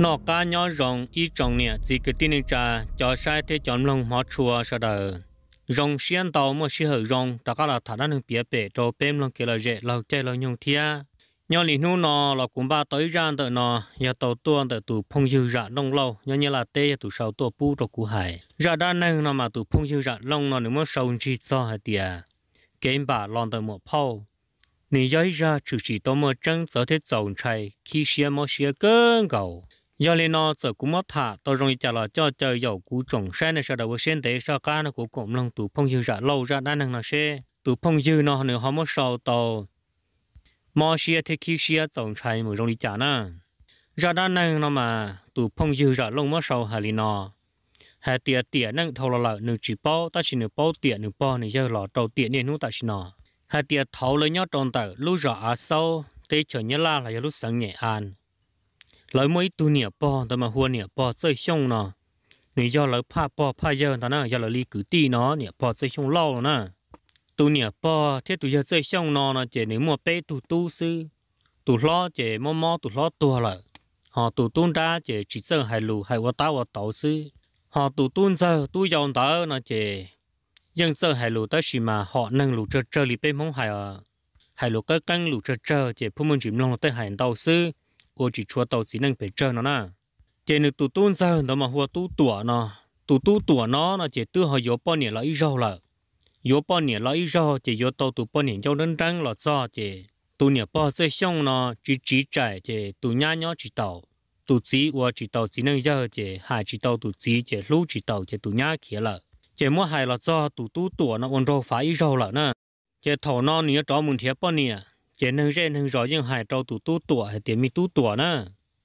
nó cá nhỏ rồng ít trồng nè chỉ cái tin trà cho sai thế chọn lông hóa chùa sau đó rồng xiên tàu mà xí hở rồng tất cả là thằng đang bịa bể cho bém lông kia là dễ lâu chơi lâu nhung thia nhỏ lì nu nó là cũng ba tới ra đợi nó nhà tàu tuôn đợi tụ phong dư ra lông lâu nhỏ như là tê tụ sầu tụ pu cho cụ hải ra đa năng nó mà tụ phong dư ra lông nó nếu mà sầu chỉ cho hai tia game bà lon đợi một phao nị giấy ra chủ chỉ tao mà chân giờ thế dòng chạy khi xe mà xe cơn cầu giờ lên nó giờ cũng mất thả tao rồi trả lại cho chơi dầu cú trồng xe này sau đó sen để sao cá nó cũng cũng lông tụ phong dư ra lâu ra đa năng là xe tụ phong dư nó nữa họ mất sầu tàu mà xe thì khi xe dòng chạy mới rồi trả nè ra đa năng nó mà tụ phong dư ra lông mất sầu hay nó hay tiệt năng thâu là nửa chỉ bao ta chỉ nửa bao tiệt nửa bao này giờ là đầu tiệt này nó ta chỉ nó hai tiệt thấu lấy nhau tròn tử lúc rõ sâu tê chờ nhớ là lúc sáng nhẹ an lấy mấy tu nhẹ bò tao mà hua nhẹ bò chơi xong nó nếu do lấy pa giờ tao nói do lấy cử ti nó nhẹ bò chơi xong lâu nè tu nhẹ bò thế tu giờ chơi xong nó chỉ nếu mua bé tu sư tu lo chỉ mò tu lo tua lại họ tu tuôn ra chỉ chơi hai lù hai quả táo sư họ tu tuôn giờ tu dòng tao nó chỉ dân giờ hai lũ tới xí mà họ nâng lũ chơi li bên mông hai lũ cái căng lũ chơi chỉ phụ mình chìm lòng tới hai tàu sư ô chỉ chua tàu chỉ nâng phải chơi nó nè chỉ nếu tụ tuôn giờ đó mà hùa tụ tủa nó chỉ tư họ yếu bao nhiêu là ít rau là yếu bao nhiêu là ít rau chỉ yếu tàu tụ bao nhiêu cho đơn trắng là do chỉ tụ nhiêu bao chơi xong nó chỉ chạy chỉ tụ nhỏ chỉ tàu tụ chỉ và chỉ tàu chỉ nâng giờ chỉ hai chỉ tàu tụ chỉ lũ chỉ tàu chỉ tụ nhỏ kia là chỉ mua hai là do tụ tủa nó ôn rau phải rau là nè chỉ thầu nó nhớ cho muốn thiệp bao nhiêu chỉ nâng rõ nhưng hai trâu tụ tủa hay tiền mi tủa nè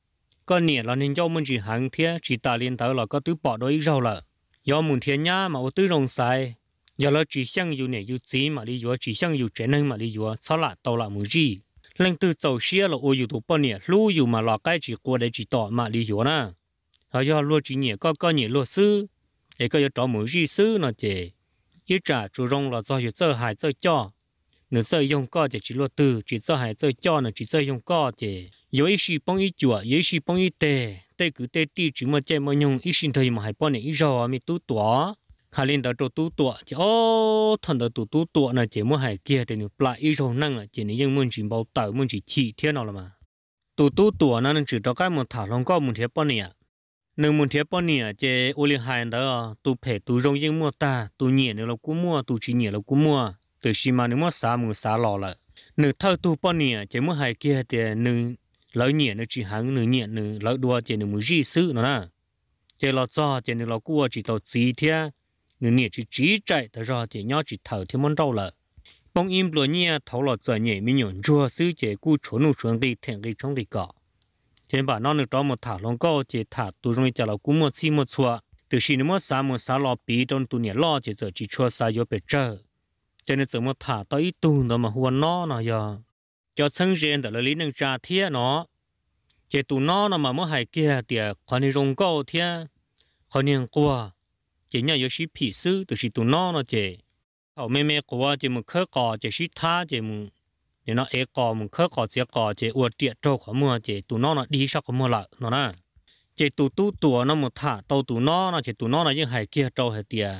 con nhẹ là nên cho mình chỉ hàng thiệp chỉ ta liên tới là có tứ bỏ đôi rau là do muốn thiệp nhá mà ô tứ rồng sai giờ là chỉ sang yêu nhẹ yêu chỉ mà đi yêu chỉ sang yêu trẻ nâng mà đi yêu sao là tàu là muốn gì lần từ tàu xe là ô yêu tụ bao nhiêu lú yêu mà là cái chỉ qua để chỉ tỏ mà đi yêu nè họ do luôn chỉ nhẹ có nhẹ luôn sư cái cái cho mỗi gì sư nó chỉ ít trả chủ rong là do yếu chơi hại chơi cho nếu chơi dùng co chỉ lo từ chỉ chơi hại chơi cho nó chỉ chơi dùng co chỉ yếu ít xí bông ít chùa yếu xí bông ít tê cứ tê ti chỉ mà chơi mà dùng ít xin thời mà hay bao này ít rồi mi tú tủa khai lên đó tú tủa chỉ ô thằng đó tú tủa này chỉ mua hay kia thì được lại ít rồi năng là chỉ này dùng muốn chỉ bao tờ muốn chỉ thế nào là mà tú tủa nó chỉ cho cái một thảo long co một thế bao này nếu muốn thiệp bao nhiêu chế ô liên hai đó tu phải tu rong yên mua ta tu nhẹ nếu là cú mua tu chỉ nhẹ là cú mua từ xí mà nếu mua xả lò lại nếu thâu tu bao nhiêu chế mua hai kia thì nếu lỡ nhẹ nếu chỉ hàng nếu nhẹ nếu lỡ đua chế nếu mua gì sự nữa nè chế là cho chế nếu là cua chỉ tàu chỉ thế nếu nhẹ chỉ chạy tới rồi chế nhỏ chỉ thở thêm món rau lại bông im lúa nhẹ thấu là giờ nhẹ mình nhổn chua xứ chế cú chuẩn đi thèn đi trong đi cỏ trên bà nó được cho một thả lông câu chỉ thả tụ trong cái là cũng một chi một chua từ khi nó một xả lò bí trong tụ nhẹ lo chỉ giờ chỉ chua xả vô bể trơ cho nên giờ một thả tới tụ đó mà huân nó giờ cho sinh viên để lấy nâng trà thiê nó chỉ tụ nó mà mới hay kia thì còn đi rong câu thiê còn đi qua chỉ nhớ có sĩ phỉ sư từ khi tụ nó chỉ họ mẹ qua chỉ một khơi cỏ chỉ sĩ tha chỉ một để nó ế cò một khớp cò chia cò chỉ uất tiệt trâu khó mua chỉ tụ nó đi sao khó mua lại nó nè chỉ tụ tủa nó một thả tàu tụ nó chỉ tụ nó là những hải kia trâu hải tiệt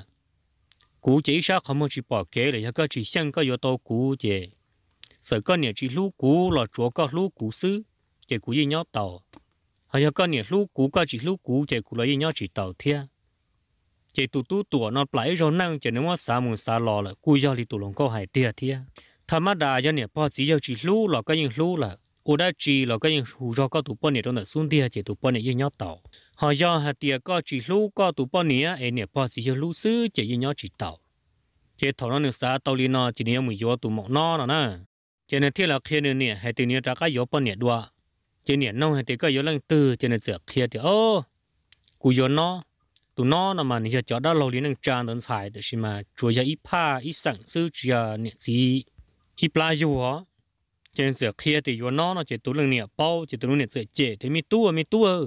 cú chỉ sao khó mua chỉ bỏ kế để cho chỉ xem có yếu tố cú chỉ sợ có nhiều chỉ lú cú là chúa có lú cú xứ chỉ cú gì nhót tàu hay có nhiều lú cú có chỉ lú cú chỉ cú là gì nhót chỉ tàu thiệt chỉ tụ tủa nó lại rồi năng chỉ nếu mà xả lò là cú do thì tụ lòng có hải tiệt thiệt thà mà đa cho nè bao chỉ lú là cái những lú là ở đây chỉ là cái những hủ rau có tụ bao nhiêu trong đó xuống tia chỉ tụ bao nhiêu nhót tàu họ do hạt tia có chỉ lú có tụ bao nhiêu ấy nè bao chỉ lú xứ chỉ nhót chỉ tàu chỉ thầu nó nửa xa tàu li nó chỉ nè mùi gió tụ mọc nó nè chỉ nè thiết là kia nè hay từ nè trả cái gió bao nhiêu đua chỉ nè nông hay từ cái gió lăng từ chỉ nè sửa kia thì ô cú gió nó tụ nó mà nè cho đó lâu li nè tràn đến xài thì mà chúa giờ ít pa ít sẵn xứ chỉ nè gì ít lá dừa á, trên sợi kia thì dừa nó chỉ tủ lưng nhẹ bao chỉ tủ lưng nhẹ sợi chè thì mi tua,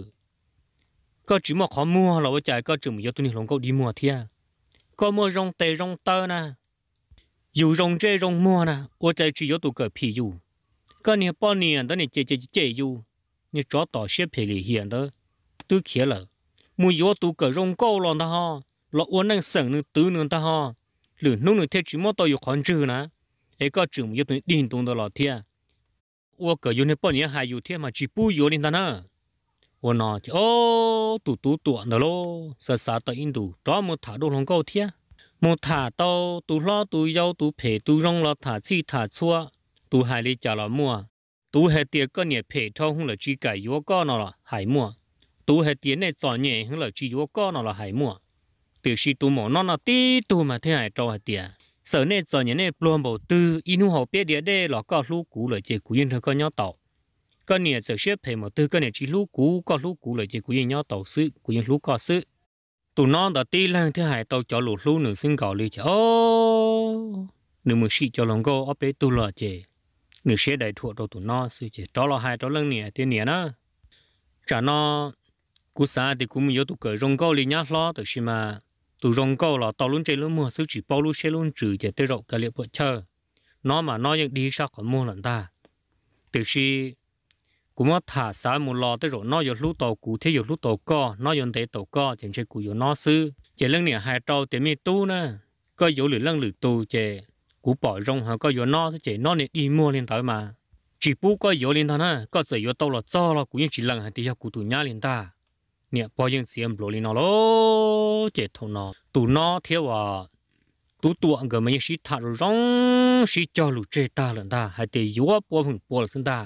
có chỉ mà khó mua là bây giờ có chỉ một giờ tụi mình không đi mua thiệt, có mua rong tê rong tơ nè, dù rong chê rong mua nè, bây giờ chỉ có tụi cỡ phi dù, có nhẹ bao nhiêu đó nhẹ chè dù, nhẹ chó tỏ xếp phe lì hiện đó, tư khía lợ mùi gió tụ cờ rong câu lon ta ho lọ uốn đang sừng nương tứ nương ta ho lử nung nương thế chỉ mót tao yêu khoan chữ nè ấy có chừng một tụi điên tung đó lọ thia uốn cờ yêu nên bao nhiêu hai yêu thia mà chỉ bui yêu lên ta nè uốn nó chỉ ô tụ tuọn đó lô sợ sợ tao in tụ đó một thả đồ lòng câu thia một thả tao tụ lo tụ yêu tụ phê tụ rong lo thả chi thả chua tụ hai lý trả lọ mua tụ hai tiệt có nhẹ phê thâu không là chỉ cái yêu có nó là hải mua tụ hai tiệt này chọn nhẹ không là chỉ yêu có nó là hải mua từ khi tụ mỏ nó tí tụ mà thế hải trâu hai tiệt sở này chọn nhẹ này luôn bảo từ inu học biết địa đây là có lú cũ là chỉ cũ yên thôi có nhau tàu có nhẹ giờ xếp phê mà từ có nhẹ chỉ lú cũ có lú cũ là chỉ cũ yên nhau tàu sư cũ yên lú có sư tụ nó đã tí lang thế hải tàu cho lú lú nửa sinh gạo đi chứ ô nửa một xí cho lòng go ở bên tụ là chỉ nửa xe đại thuộc đầu tụ nó sư chỉ đó là hai đó lần nhẹ thế nhẹ đó chả nó cú sa thì cũng nhiều tụ cởi rong go đi nhát lo từ khi mà tụ rong go là tàu luôn chạy luôn mua sư chỉ bao luôn xe luôn trừ chỉ tới rộng cả liệu bữa chờ nó mà nóยังđi sao còn mua lần ta từ khi cũng mất thả sa một lò tới rồi nó giờ lú tàu cũ thế giờ lú tàu co nó giờ tới tàu co chẳng chơi cũ giờ nó sư chỉ lần này hai trâu thì mi tu nè có giờ lử lăng lử tu chỉ cũ bỏ rong hay có giờ nó chỉ nó này đi mua lên tới mà chỉ bù có giờ lên thôi nè có giờ giờ tàu là cho là cũng chỉ lần hay thì giờ cũ tụ nhá lên ta nè bao nhiêu xem lộ lên nó lố chỉ thằng nó tụ nó thiếu à tụ tuộng cái mấy sĩ thả rồi rong sĩ cho lũ chơi ta lần ta hay thì yếu bao phần bao là sinh ta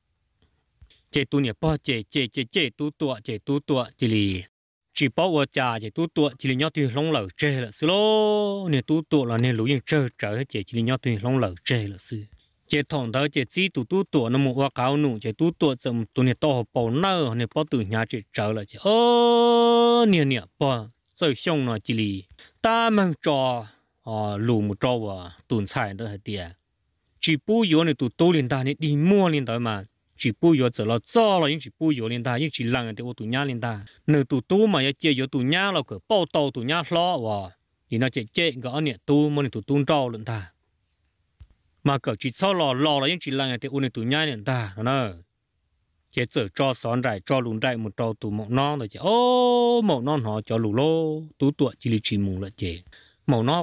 chế tu nè bao chế tu tuộng chỉ lì chỉ bao ở trà chế tu tuộng chỉ lì nhau tùy long lẩu chơi là xứ lô nè tu tuộng là nè lũ yên chơi chơi chế chỉ lì nhau tùy long lẩu chơi là xứ chế thằng đó chế chỉ tu tuộng nó một hoa cáo nụ chế tu tuộng chậm tu nè to bao nơ nè bao từ nhà chế chơi là chế ô nè bao rồi xong nó chỉ lì ta mang trò lù một trò và tuần xài đó hết tiệt chỉ bù yếu này tụ tô lên ta này đi mua lên tới mà chỉ bù yếu giờ là cho là những chỉ bù yếu lên ta những chỉ lăng thì ô tụ nhá lên ta nơi tụ tô mà chơi yếu tụ nhá là cỡ bao tàu tụ nhá lo và thì nó chơi cái anh này tu mà này tụ tuôn trâu lên ta mà cỡ chỉ sau lò là những chỉ lăng thì ô này tụ nhá lên ta nó chế giờ cho són rải cho lùn rải một trâu tụ mộng non rồi chứ ô mộng non họ cho lù lô tú tuổi chỉ là chỉ mù là chế màu nó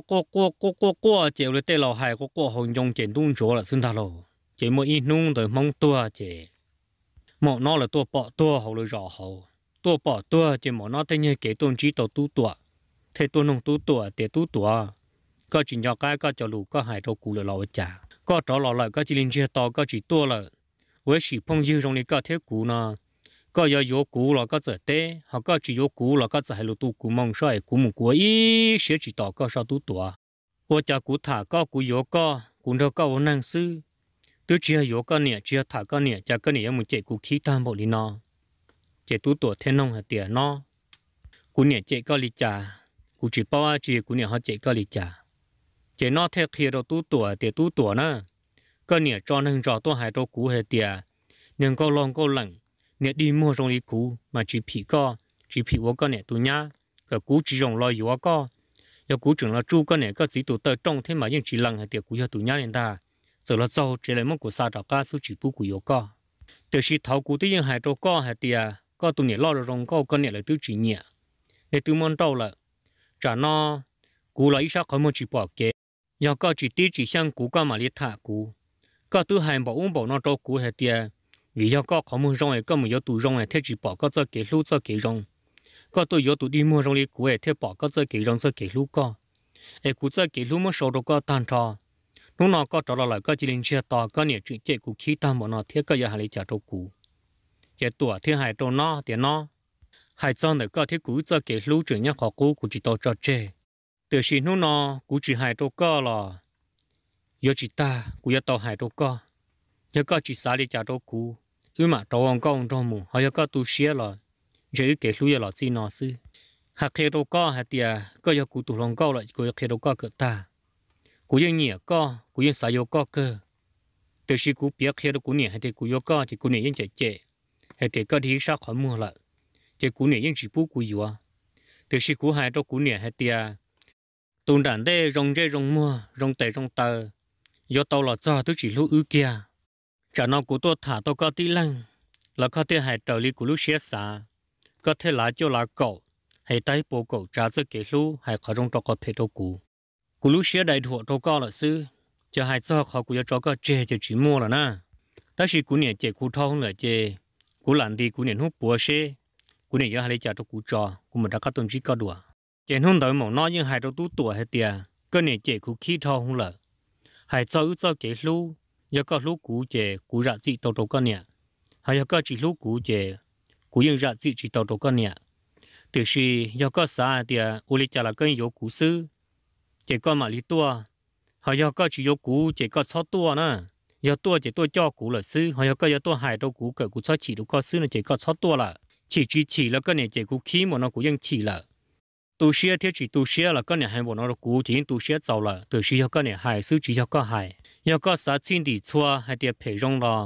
có chèo lên tê lò hay có hồng nhung chèn tung chỗ là xin thà lò chỉ mỗi ít nung rồi mong tua chỉ màu nó là tua bỏ tua hậu là rõ hậu tua bỏ tua chỉ màu nó thấy như cái tôn trí tàu tu tua thế tua nông tu tua để tu tua có chỉ nhỏ cái có cho lù có hai trâu cù là lò chả có trò lò lại có chỉ linh chia to có chỉ tua là với chỉ phong dư trong này có thế cù nó có yếu cũ là có giờ té họ có chỉ yếu cũ là có giờ hay lụt tu cũ mong soi cũ một cũ ý sẽ chỉ tỏ có sao tu tua ô cha cũ thả có cũ yếu có cũ đâu có vốn năng sư tôi chỉ yếu có nè chỉ thả có nè cha có nè một chạy cũ khí tam bộ đi nó chạy tu tua thế nông hạt tiền nó cũ nè chạy có lì trà cũ chỉ bao chỉ cũ nè họ chạy có lì trà chạy nó theo kia đâu tu tua để tu tua nè có nè cho nên cho tôi hai đâu cũ hạt tiền nhưng có lòng có lặng nè đi mua trong đi cũ mà chỉ phỉ vô con nè tụ nhá cái cũ chỉ dùng lo yếu có yếu cũ trưởng là chu con nè có chỉ tụ tờ trong thế mà nhưng chỉ lần hay tiệc cũ cho tụ nhá nên ta giờ là giàu chỉ lấy một của sa đào cá số chỉ bù của yếu có từ khi tháo cũ tới nhưng hai trâu có hay tiệc có tụ nè lo rồi trong có con nè là tứ chỉ nhẹ nè tụ món trâu là trả nó cũ là ít sao khỏi một chỉ bỏ kế yếu có chỉ tí chỉ sang cũ có mà liệt thả cũ có tụ hai bảo uống bảo nó trâu cũ hay tiệc vì do có khó mua rong ấy có một yếu tụ rong ấy thế chỉ bỏ có cho cái lú cho cái rong có tôi yếu tụ đi mua rong đi cũ ấy thế bỏ có cho cái rong cho cái lú có ấy cũ cho cái lú mới sầu đâu có tan trò lúc nào có trò lại có chỉ linh chia to có nhiều chuyện chạy cũ khí tam bọn nó thế có giờ hai lấy trả trâu cũ chạy tuổi thế hai trâu nó tiền nó hai chân để có thế cũ cho cái lú chuyện nhá khó cũ cũ chỉ to cho chơi từ khi lúc nào cũ chỉ hai trâu có là yếu chỉ ta cũ yếu to hai trâu có giờ có chỉ xả đi trả trâu cũ mà trâu ông con trâu mù họ có tu sửa là giờ cái lúa là gì nó sư hạt khe trâu có hạt tiề có giờ cụ tu lòng câu lại cụ khe trâu có cỡ ta cụ yên nhẹ có cụ yên xả vô có cơ từ khi cụ biết khe trâu cụ nhẹ hay thì cụ vô có thì cụ nhẹ yên chạy hay thì có đi sát khỏi mua lại thì cụ nhẹ yên chỉ bù cụ vô từ khi cụ hai trâu cụ nhẹ hay tiề tuần đàn đây rong dây rong mua rong tè rong tờ do tàu là cho tôi chỉ lúa ư kia chả nó của tôi thả tôi có tí lăng là có thể hại trợ lý của lúc xé xả có thể là cho là cậu hay tay bộ cậu trả cho cái lú hay khó trong đó có thể đâu cú lú xé đại thuộc đâu có là sư cho hai cho họ cú cho có chê cho chỉ mua là na ta chỉ cú nhẹ chê cú thâu là chê cú làm đi cú nhẹ hút bùa xé cú nhẹ giờ hai trả cho cú trò cú mà đã có tuần chỉ có đùa chê không đợi mỏng nói nhưng hai đâu tú tuổi hay tiệt cái nhẹ chê cú khí thâu không là hai cho cái lú giờ có lú cú chê cú ra chỉ tàu cái nhẹ hay giờ có chỉ lú cú chê cú yên ra chỉ tàu cái nhẹ từ khi giờ có xã thì u li trả là cái yếu cú sư chỉ có mà lý tua họ giờ có chỉ yếu cú chỉ có sáu tua nè giờ tua chỉ tua cho cú là sư họ giờ có giờ tua hai đâu cú cỡ cú sáu chỉ đâu có sư là chỉ có sáu tua là chỉ là cái này chỉ cú khí mà nó cú yên chỉ là tu sửa thì chỉ tu sửa là cái này hai bộ nó cú chỉ tu sửa giàu là từ khi giờ cái này hai sư chỉ giờ có hai giờ có xã chính đi chua hay tiệp phải rong lo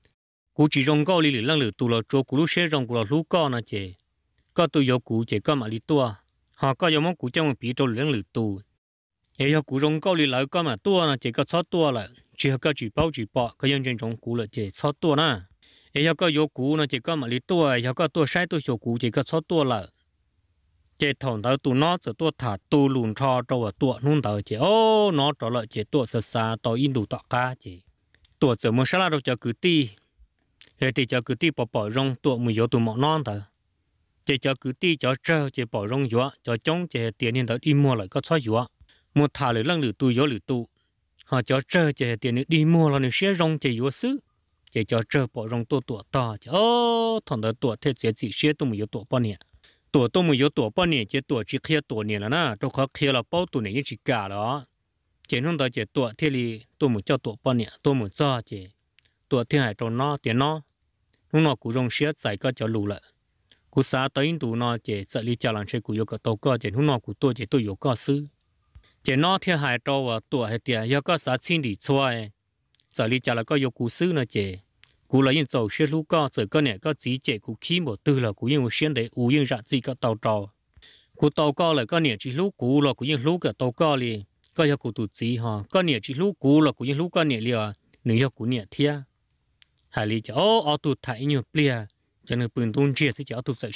cú chỉ rong cao lý lăng lử tu là cho cú lúc sửa rong cú là lúc cao nè chỉ có tôi yêu cú chỉ có mà lý tua họ có yêu mong cú trong một bí trâu lưỡng lử tu yêu cú rong cao lý lại có mà tua là chỉ có sáu tua là chỉ có chỉ bỏ có nhân dân trong cú là chỉ sáu tua nè yêu có yêu cú là chỉ có mà lý tua yêu có tua sai tôi yêu cú chỉ có sáu tua là chỉ thằng đó tu nó chỉ tua thả tu lùn cho trâu tua nung tàu chỉ ô nó trở lại chỉ tua xa xa tàu in đủ tọt cá chỉ tua chỉ muốn sao đâu cho cứ ti thì cho cứ ti bỏ rong tua mùi yếu tu mọ non tờ chỉ cho cứ ti cho trơ chỉ bỏ rong gió cho chống chỉ tiền nhân tới đi mua lại có xóa gió mua thả lử lăng lử tu gió lử tu họ cho trơ chỉ tiền đi mua là nó sẽ rong chỉ gió xứ chỉ cho trơ bỏ rong tua to chỉ ô thằng đó tua thế chỉ sẽ tu mùi yếu tua bao nhiêu tua mùi yếu tua bao nhiêu chỉ tua chỉ kia tua nhiều là na cho khó kia là bao tua này chỉ cả đó chỉ không đó chỉ tua thế thì tua mùi cho tua bao nhiêu tua mùi cho chỉ tua thế hải tròn nó tiền nó lúc nào cũng rong sẽ giải có cho lù lại cú xã tới tụ nó chỉ sợ lý cho làm chơi cú yêu cái tàu có chỉ lúc nào cú tôi chỉ tôi yêu có sư chỉ nó theo hai trâu và tuổi hay tiền yêu có xã xin đi xoay sợ lý cho là có yêu cú sư nó chỉ cú là những dầu xe lú có rồi cái này có chỉ chỉ cú khí một tư là cú yêu xuyên để u yêu ra gì cái tàu trâu cú tàu có là cái này chỉ lú cú là cú yêu lú cái tàu có liền có yêu cú tụt gì ha cái này chỉ lú cú là cú yêu lú cái này liền nếu yêu cú này thia hai lý cho ô tụt thay nhiều bia cho nênปืน tung chia sẽ cho tụi sợi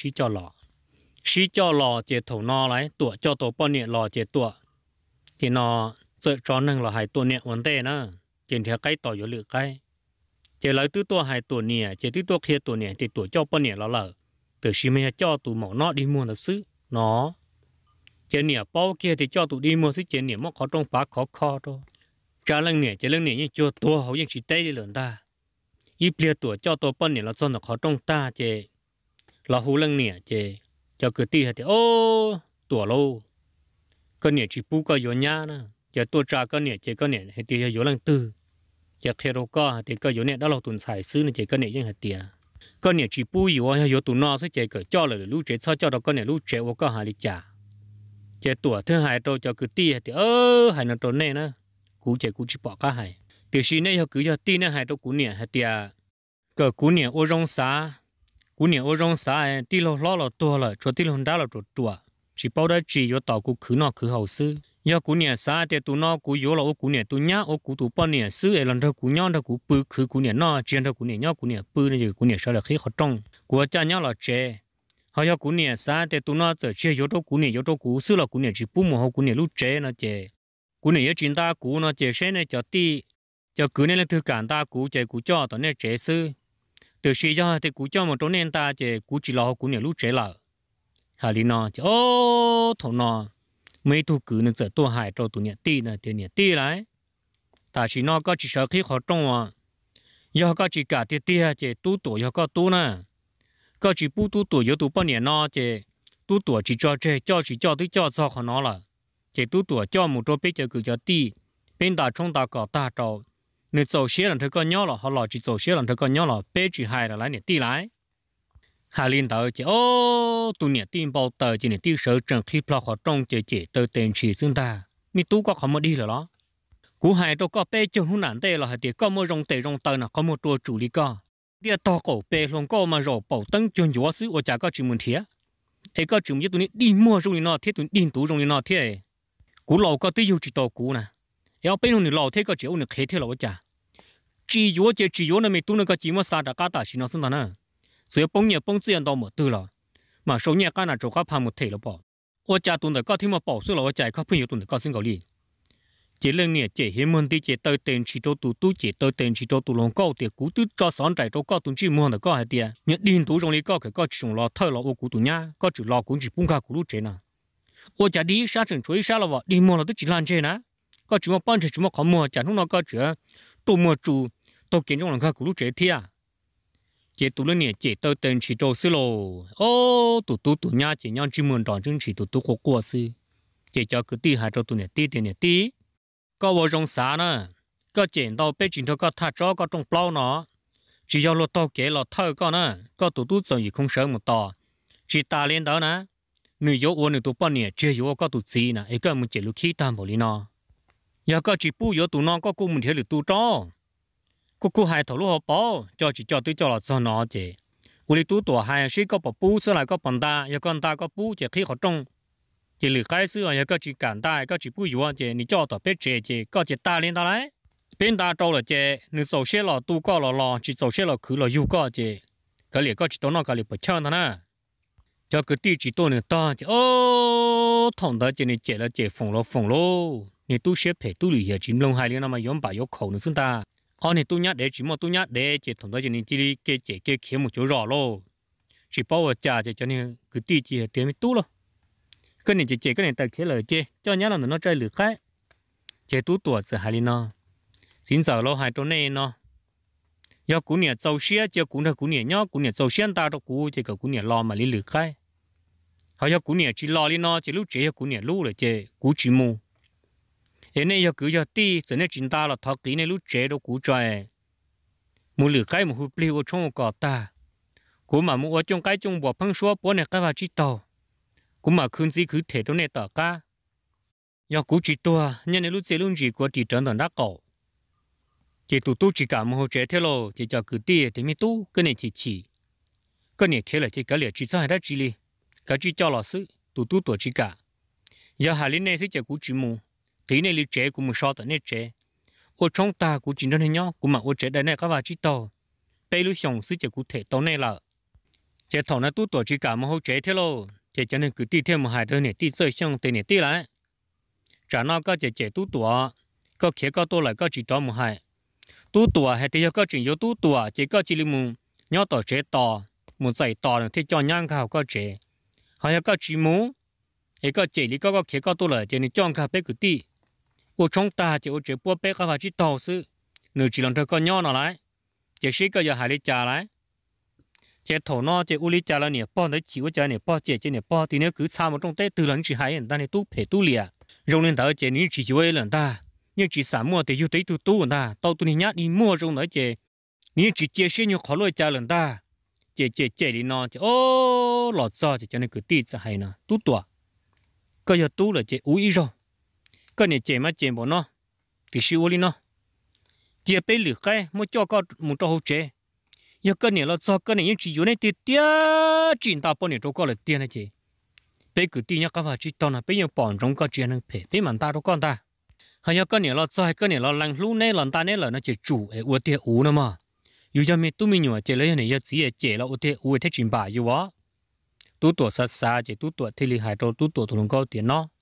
xí cho lò chế thầu no lại tụi cho tụi bao nhiêu lò chế tụi thì nó sợ cho nên là hai tụi nhẹ vấn đề nữa trên theo cái tỏi lựa cái chế lấy tụi tụi hai tụi nhẹ chế tụi kia tụi nhẹ thì tụi cho bao nhiêu là từ xí mới cho tụi mỏ nó đi mua là xứ nó chế nhẹ bao kia thì cho tụi đi mua xí chế nhẹ mất khó trong phá khó thôi trả lần nhẹ chế lần nhẹ như cho tụi hậu những chỉ tay đi lớn ta ít bia tuổi cho tôi bao nhiêu là cho nó khó trong ta chứ là hú lăng nè chứ cho cứ ti thì ô tuổi lâu cái nè chỉ bu cái yếu nhá nè chứ tôi trả cái nè chứ cái nè thì ti yếu lăng tư chứ khi đâu có thì cái yếu nè đã là tuần xài xứ nè chứ cái nè vẫn là tiền cái nè chỉ bu yếu tụi nó sẽ chứ cái cho là lú chế sao cho đó cái nè lú chế của cái hàng đi trả chứ tuổi thứ hai tôi cho cứ ti thì hay là tôi nè nè cú chỉ bỏ cái hay từ khi này họ cứ cho tin này hai đâu cú nè hay tiệt cái cú nè ô rong xã tí lo tua là cho tí lo đá là cho chỉ bảo đã chỉ có tàu cú khử nó khử hậu sư giờ cú nè xã thì tụi nó cú yếu là ô cú nè tụi nhá ô cú tụi bao nè sư lần đó cú nhau đó cú bự khử cú nè nó chuyện đó cú nè nhau cú nè bự này cú nè sao là khí họ trong cú cha nhau là trẻ họ giờ cú nè xã thì tụi nó giờ chưa yếu đâu cú nè yếu đâu cú sư là cú nè chỉ bự mà họ cú nè lúc trẻ nó trẻ cú nè yếu chuyện ta cú nó trẻ sẽ này cho tí cho cứ nên là thứ cản ta cú chạy cú cho tao nên trẻ sư từ khi cho thì cú cho một chỗ nên ta chạy cú chỉ lo cú nhiều lúc trẻ là hà lý nó chứ ô thằng nó mấy thu cứ nên giờ tôi hại cho tụi nhẹ ti nè tiền nhẹ ti lại ta chỉ nó có chỉ sợ khi khó trong à do có chỉ cả tiền tia chạy tu tuổi do có tu nè có chỉ bu tu tuổi do tu bao nhiêu nó chạy tu tuổi chỉ cho chạy chỉ cho tới cho sao khó nó là chạy tu tuổi cho một chỗ bây giờ cứ cho ti bên ta trong ta có ta trâu nếu走些人他个鸟了，好老去走些人他个鸟了，别去害了来你地来，还领导就哦，都你电报到就你地手整起票好中姐都电池真的，你都个好么地了咯？古海都个别就很难得了，还得个么用到呢，个么多主力个，你到狗别用个么肉包灯就有事我家个专门贴，一个专门都你地莫用你那贴，都印度用你那贴，古老个都有知道古呢。要被你老太个只有你开贴了我家，只有那没读那个寂寞啥的嘎达是那是哪呢？只要崩也崩自然到没得了， mà số nhà cái nào chỗ có phàm một thể là bỏ ô cha tuần tới có thêm một bỏ số là ô chạy có phun nhiều tuần tới có sinh cầu liền chỉ lần này chỉ hiếm hơn thì chỉ tới tiền chỉ cho tụ chỉ tới tiền chỉ cho tụ lòng cao thì cú tứ cho sáng trái cho có tuần chỉ mua được có hai tiền nhận điên tụ trong này có cái có chủng lo thơ là ô cú tụ nhá có chữ lo cũng chỉ bung cả cú lúc chế nào ô cha đi sát trận chuối sát là vợ đi mua là tức chỉ lan chế nè có chúng mà bán chế chúng mà khó mua chẳng lúc nào có chữ tụ mua chủ tụ kiến trong lòng cả cú lúc chế thia chỉ tụ lần này chỉ tới tiền chỉ cho xí lô ô tụ nhá chỉ nhau chỉ mua tròn chứng chỉ tụ có qua xí chỉ cho cứ tí hai cho tụ này tí có vô trong xã nữa có chuyện đâu biết chuyện thôi có thà cho có trong bao nó chỉ do lột tao kể lột thơ có nữa có tụ gì không sợ một tò chỉ ta lên đó nè người yếu uốn người tụ bao nhiêu chưa yếu có tụ gì nè ấy cái mình chỉ lúc khi tam bảo lý nó giờ có chỉ bu yếu tụ nó có cô mình thấy được tụ cho cô hai thầu lúc họ bỏ cho chỉ cho tôi cho là cho nó chứ uống tụ tuổi hai sĩ có bỏ bu sau lại có bằng ta giờ con ta có bu chỉ khi họ trong chỉ lừa cái xưa giờ có chỉ cản ta có chỉ bu yếu chứ你叫他别接chứ có chỉ ta lên đó đấy bên ta trâu là chứ你首先了都搞了只首先了去了又搞chứ cái liền có chỉ tao nó cái liền bớt chân nè cho cái tiêu chỉ tôi nữa ta chứ ô thằng đó chứ này chế là chế phòng lô này tu xếp phải tu lười chìm lông hai liền mà yếm bảo yếm khẩu nữa chúng ta này tu nhát để chỉ mà tu nhát để chế thằng đó chứ này chỉ cái chế cái kia một chỗ rõ lô chỉ bảo ở nhà cho nên cái tiêu chỉ tiền mới tu lo cái này chế cái này tại kia lời chế cho nhát là nó chơi lừa khác chế tu tuổi giờ hai liền nó xin giờ lo hai chỗ này nó giờ cú nhà giàu xe giờ cú là cú nhà nhá cú nhà giàu xe ta đó cú chỉ có cú nhà lo mà lấy lừa khác họ giờ cú nhà chỉ lo đi nó chỉ lúc chế cú nhà lúc rồi chế cú chỉ mua hiện nay giờ cứ giờ ti giờ này chúng ta là thọ kỹ này lúc chế đó cú chơi mua lừa khác mà hụt liu trong cỏ ta cú mà mua trong cái trong bộ phăng số bộ này cái vào chỉ tàu cú mà khơi gì cứ thể đó này tờ cá giờ cú chỉ tua nhân này lúc chế lúc gì của chỉ trấn tận đắc cổ chỉ tu chỉ cả một hồ chế thế lo chỉ cho cứ ti thì mi tu cái này chỉ cái này thế là chỉ cái liền chỉ sao hay đã chỉ li cái chỉ cho là sự tu chỉ cả giờ hà linh này sẽ chỉ cú chỉ mua tí này li chế cũng một số tận này chế ô trong ta cũng chỉ nên nhau cũng mà ô chế đây này các bạn chỉ tàu bây lúc xong sẽ chỉ cú thể tàu này là chế thầu này tu chỉ cả một hồ chế thế lo chế cho nên cứ ti thêm một hai đứa này ti chơi xong tiền này ti lại trả nó có chế tu có khía có tôi lại có chỉ cho một hai tu hay thì có chuyện yếu tu chỉ có chỉ là nhớ tàu chế tàu một giải tàu thì cho nhang khảo có chế hay có chỉ muốn ấy có chế thì có khía có tôi lại thì chọn khảo bé cứ ti ô trong ta chỉ ô chế bua bé khảo chỉ tàu sự nửa chỉ làm cho con nhớ nó lại chỉ sĩ có giờ hai lý trả lại chế thầu nó chế u lý trả là nè bao đấy chỉ ô trả nè bao chế nè bao thì nếu cứ xa một trong tết từ lần chỉ hai ta này tu phải tu lìa rồi lên tới chế ní chỉ chơi lần ta nhưng chỉ sản mua thì yêu thấy tu ta tao tu nhát đi mua trong đó chế ní chỉ chế xe như khó lôi trả lần ta chế đi nó chế ô lọt sao chế cho nên cứ ti cho hay nè tu tua cái giờ tu là chế u ý rồi cái này chế mà chế bỏ nó thì siêu đi nó chế bé lử cái mua cho có một trâu chế giờ cái này là sao cái này những chỉ dùng này tiền tiền ta bao nhiêu trâu có là tiền này chế bé cứ ti nhá các bạn chỉ tao là bé nhiều bọn trong cái chuyện này bé mà ta đâu con ta hay giờ cái này là sao cái này là lăng lú này là ta này là nó chế chủ ấy uất tiền u nữa mà yêu cho mình tu mình nhiều chế lấy này giờ chỉ chế là uất tiền u thế chuyện bà yêu á tu tuổi xa chế tu tuổi thì li hai trâu tu tuổi thùng cao tiền nó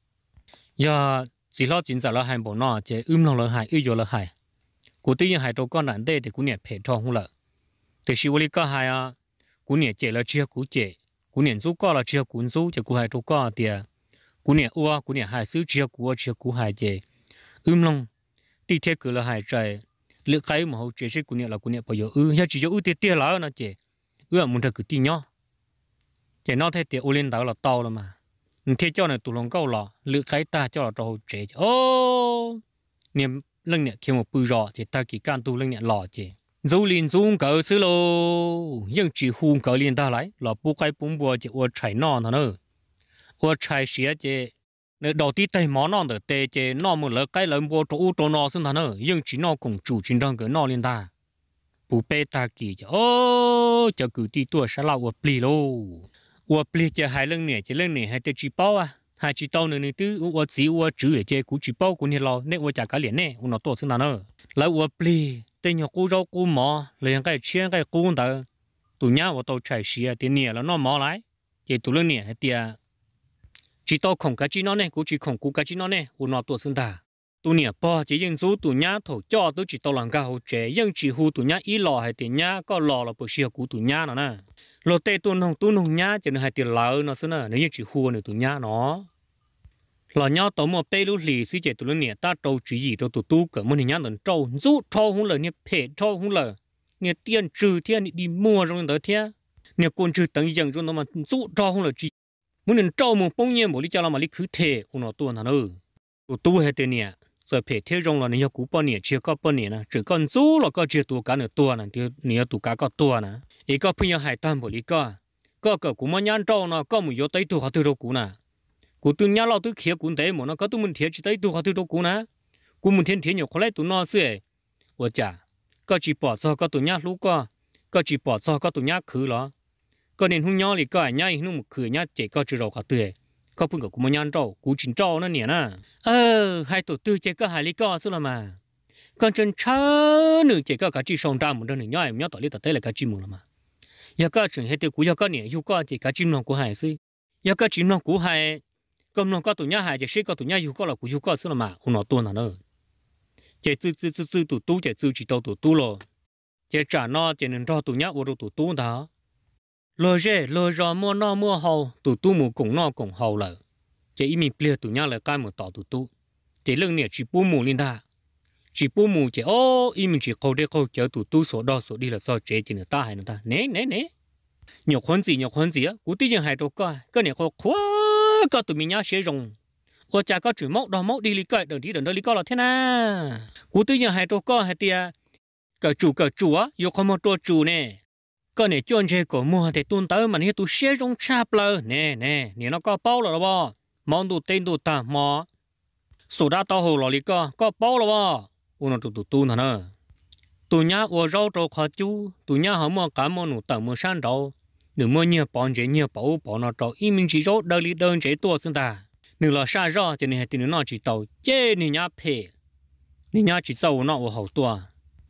giờ chỉ lo chính là hai bộ nó chế lòng là hai yêu là hai cụ tự nhiên hai trâu con nạn đây thì cụ nhẹ phê thong không lợ thì siêu lý có hai à cụ nhẹ chế là chia cụ chế cụ nhẹ giúp có là chia cụ giúp chế cụ hai trâu con tiền cụ nhẹ ua cụ nhẹ hai xứ chia cụ hai chế lòng thì thế cứ là hai trái lựa cái mà hậu chế chế cụ nhẹ là cụ nhẹ bao giờ giờ chỉ cho tiền là nó chế muốn thật cứ tin nhau chế nó thấy tiền lên đó là tao là mà thế cho này tụ lòng câu là lựa cái ta cho là trâu chế ô niệm lưng nhẹ khi một bự rõ thì ta chỉ can tu lưng nhẹ lò chế dấu liền dung cỡ xứ lô nhưng chỉ hùng cỡ liền ta lại là bu cái bún bùa chế ô chạy non thôi nữa ô chạy xía chế nếu đầu tiên tay món non được tê chế nó một lỡ cái lợn bùa trâu nó xưng thôi nữa nhưng chỉ nó cùng chủ chính trong cái nó liền ta bu bê ta kỳ chế ô cho cứ ti tua sẽ lao ô pli lô ô pli chế hai lưng nhẹ hai tê chỉ bao à hai chỉ tao nữa tư ô chỉ ô chữ để chế cú chỉ bao cú nhiệt lò nên ô chả cá liền nè ô nó to xưng nữa lại ô pli tên nhỏ cú rau cú mỏ liền cái chiên cái cú đó tụi nhá ô tao chạy xìa tiền nhẹ là nó mỏ lại chỉ tụ lưng nè hay tia chỉ tao khổng cái chi nó này cũng chỉ khổng cú cái chi nó này u nó tuổi sinh ta tụ nè bỏ chỉ dân số tụ nhá thổ cho tụ chỉ tao làm cái hậu trẻ dân chỉ hu tụ nhá ý lò hay tiền nhá có lò là bữa xưa cú tụ nhá nó nè lò tê tụ nông nhá cho nên hay tiền lỡ nó xưa nè nếu như chỉ hu này tụ nhá nó lò nhá tao mua bê lúc lì xí chỉ tụ lưng nè ta trâu chỉ gì đâu tụ tu cả muốn nhá tận trâu rút trâu không lời nè phê trâu không lời nè tiền trừ thiên đi mua trong đó thiên nè quân trừ tận dân trong đó mà rút trâu không lời chỉ muốn nên trâu một bông nhiên một lý cho nó mà lý cứ thế u nó tuôn thằng ơi tụ tu hay tiền nè giờ phê thế trong là nè cú bao nè chưa có bao nè nè chỉ còn rút là có chưa tu cả nửa tua nè thì nè tu cả có tua nè ý có bây giờ hải tam một lý có cái cú mà nhăn trâu nó có một yếu tố tu họ tu đâu cú nè cú tu nhá lao tu khía cú đấy mà nó có tu mình thiệt chỉ tới tu họ tu đâu cú nè cú mình thiệt nhiều khó lấy tu nó xưa我讲có chỉ bỏ cho có tu nhá lú có chỉ bỏ cho có tu nhá khứ lo có nên hung nhau thì có ai nhá hung một khứ nhá chỉ có chỉ rau cả tươi có phương của cú mà nhăn trâu cú chín trâu nó nè nè hai tổ tư chỉ có hai lý có xưa là mà còn chân chớ nữa chỉ có cả chỉ sòng đam một đơn nữa nhá em nhá tỏi lý tỏi tới là cả chỉ mù là mà giờ có chuyện hết tiêu cú giờ có nè yêu có chỉ cả chỉ nó của hai xí giờ có chỉ nó của hai còn nó có tụi nhá hai chỉ sĩ có tụi nhá yêu có là của yêu có xưa là mà ông nó tuôn nữa chỉ tụi tu chỉ tàu tụi tu lo chỉ trả nó chỉ nên cho tụi nhá ô tụi tu đó lo rồi mua hậu tụi tu mua cùng nó cùng hậu là chỉ ý mình bia tụi nhá là cái một tàu tụi tu chỉ lưng nè chỉ bu mù lên ta chỉ bu mù chỉ ý mình chỉ câu để câu chở tụi tu số đo số đi là sao chỉ là ta hay là ta nè nhiều khoản gì á cú tí giờ hay đâu cái này có quá có tụi mình nhá sẽ rồng我家个主毛到毛地里个，等地里个了天呐！古对人还多个还的，个主啊，有什么多主呢？个呢专车个mua thì tuần tới mà này tụ xe rong chạp lờ nè nó có bao rồi đó món tụ tên tụ ta mò số đã tao hồ rồi có bao rồi nó tụ nè tụ nhá rau trâu khó chú tụ nhá họ mua cả món nụ tờ mua san rau nửa mua nhiều bọn chế nhiều bảo nó trâu im mình chỉ rau đơn chế tua xin ta nửa là sa rau cho nên thì nó chỉ tàu chế nửa nhá phê nửa nhá chỉ sâu nó ở hậu tua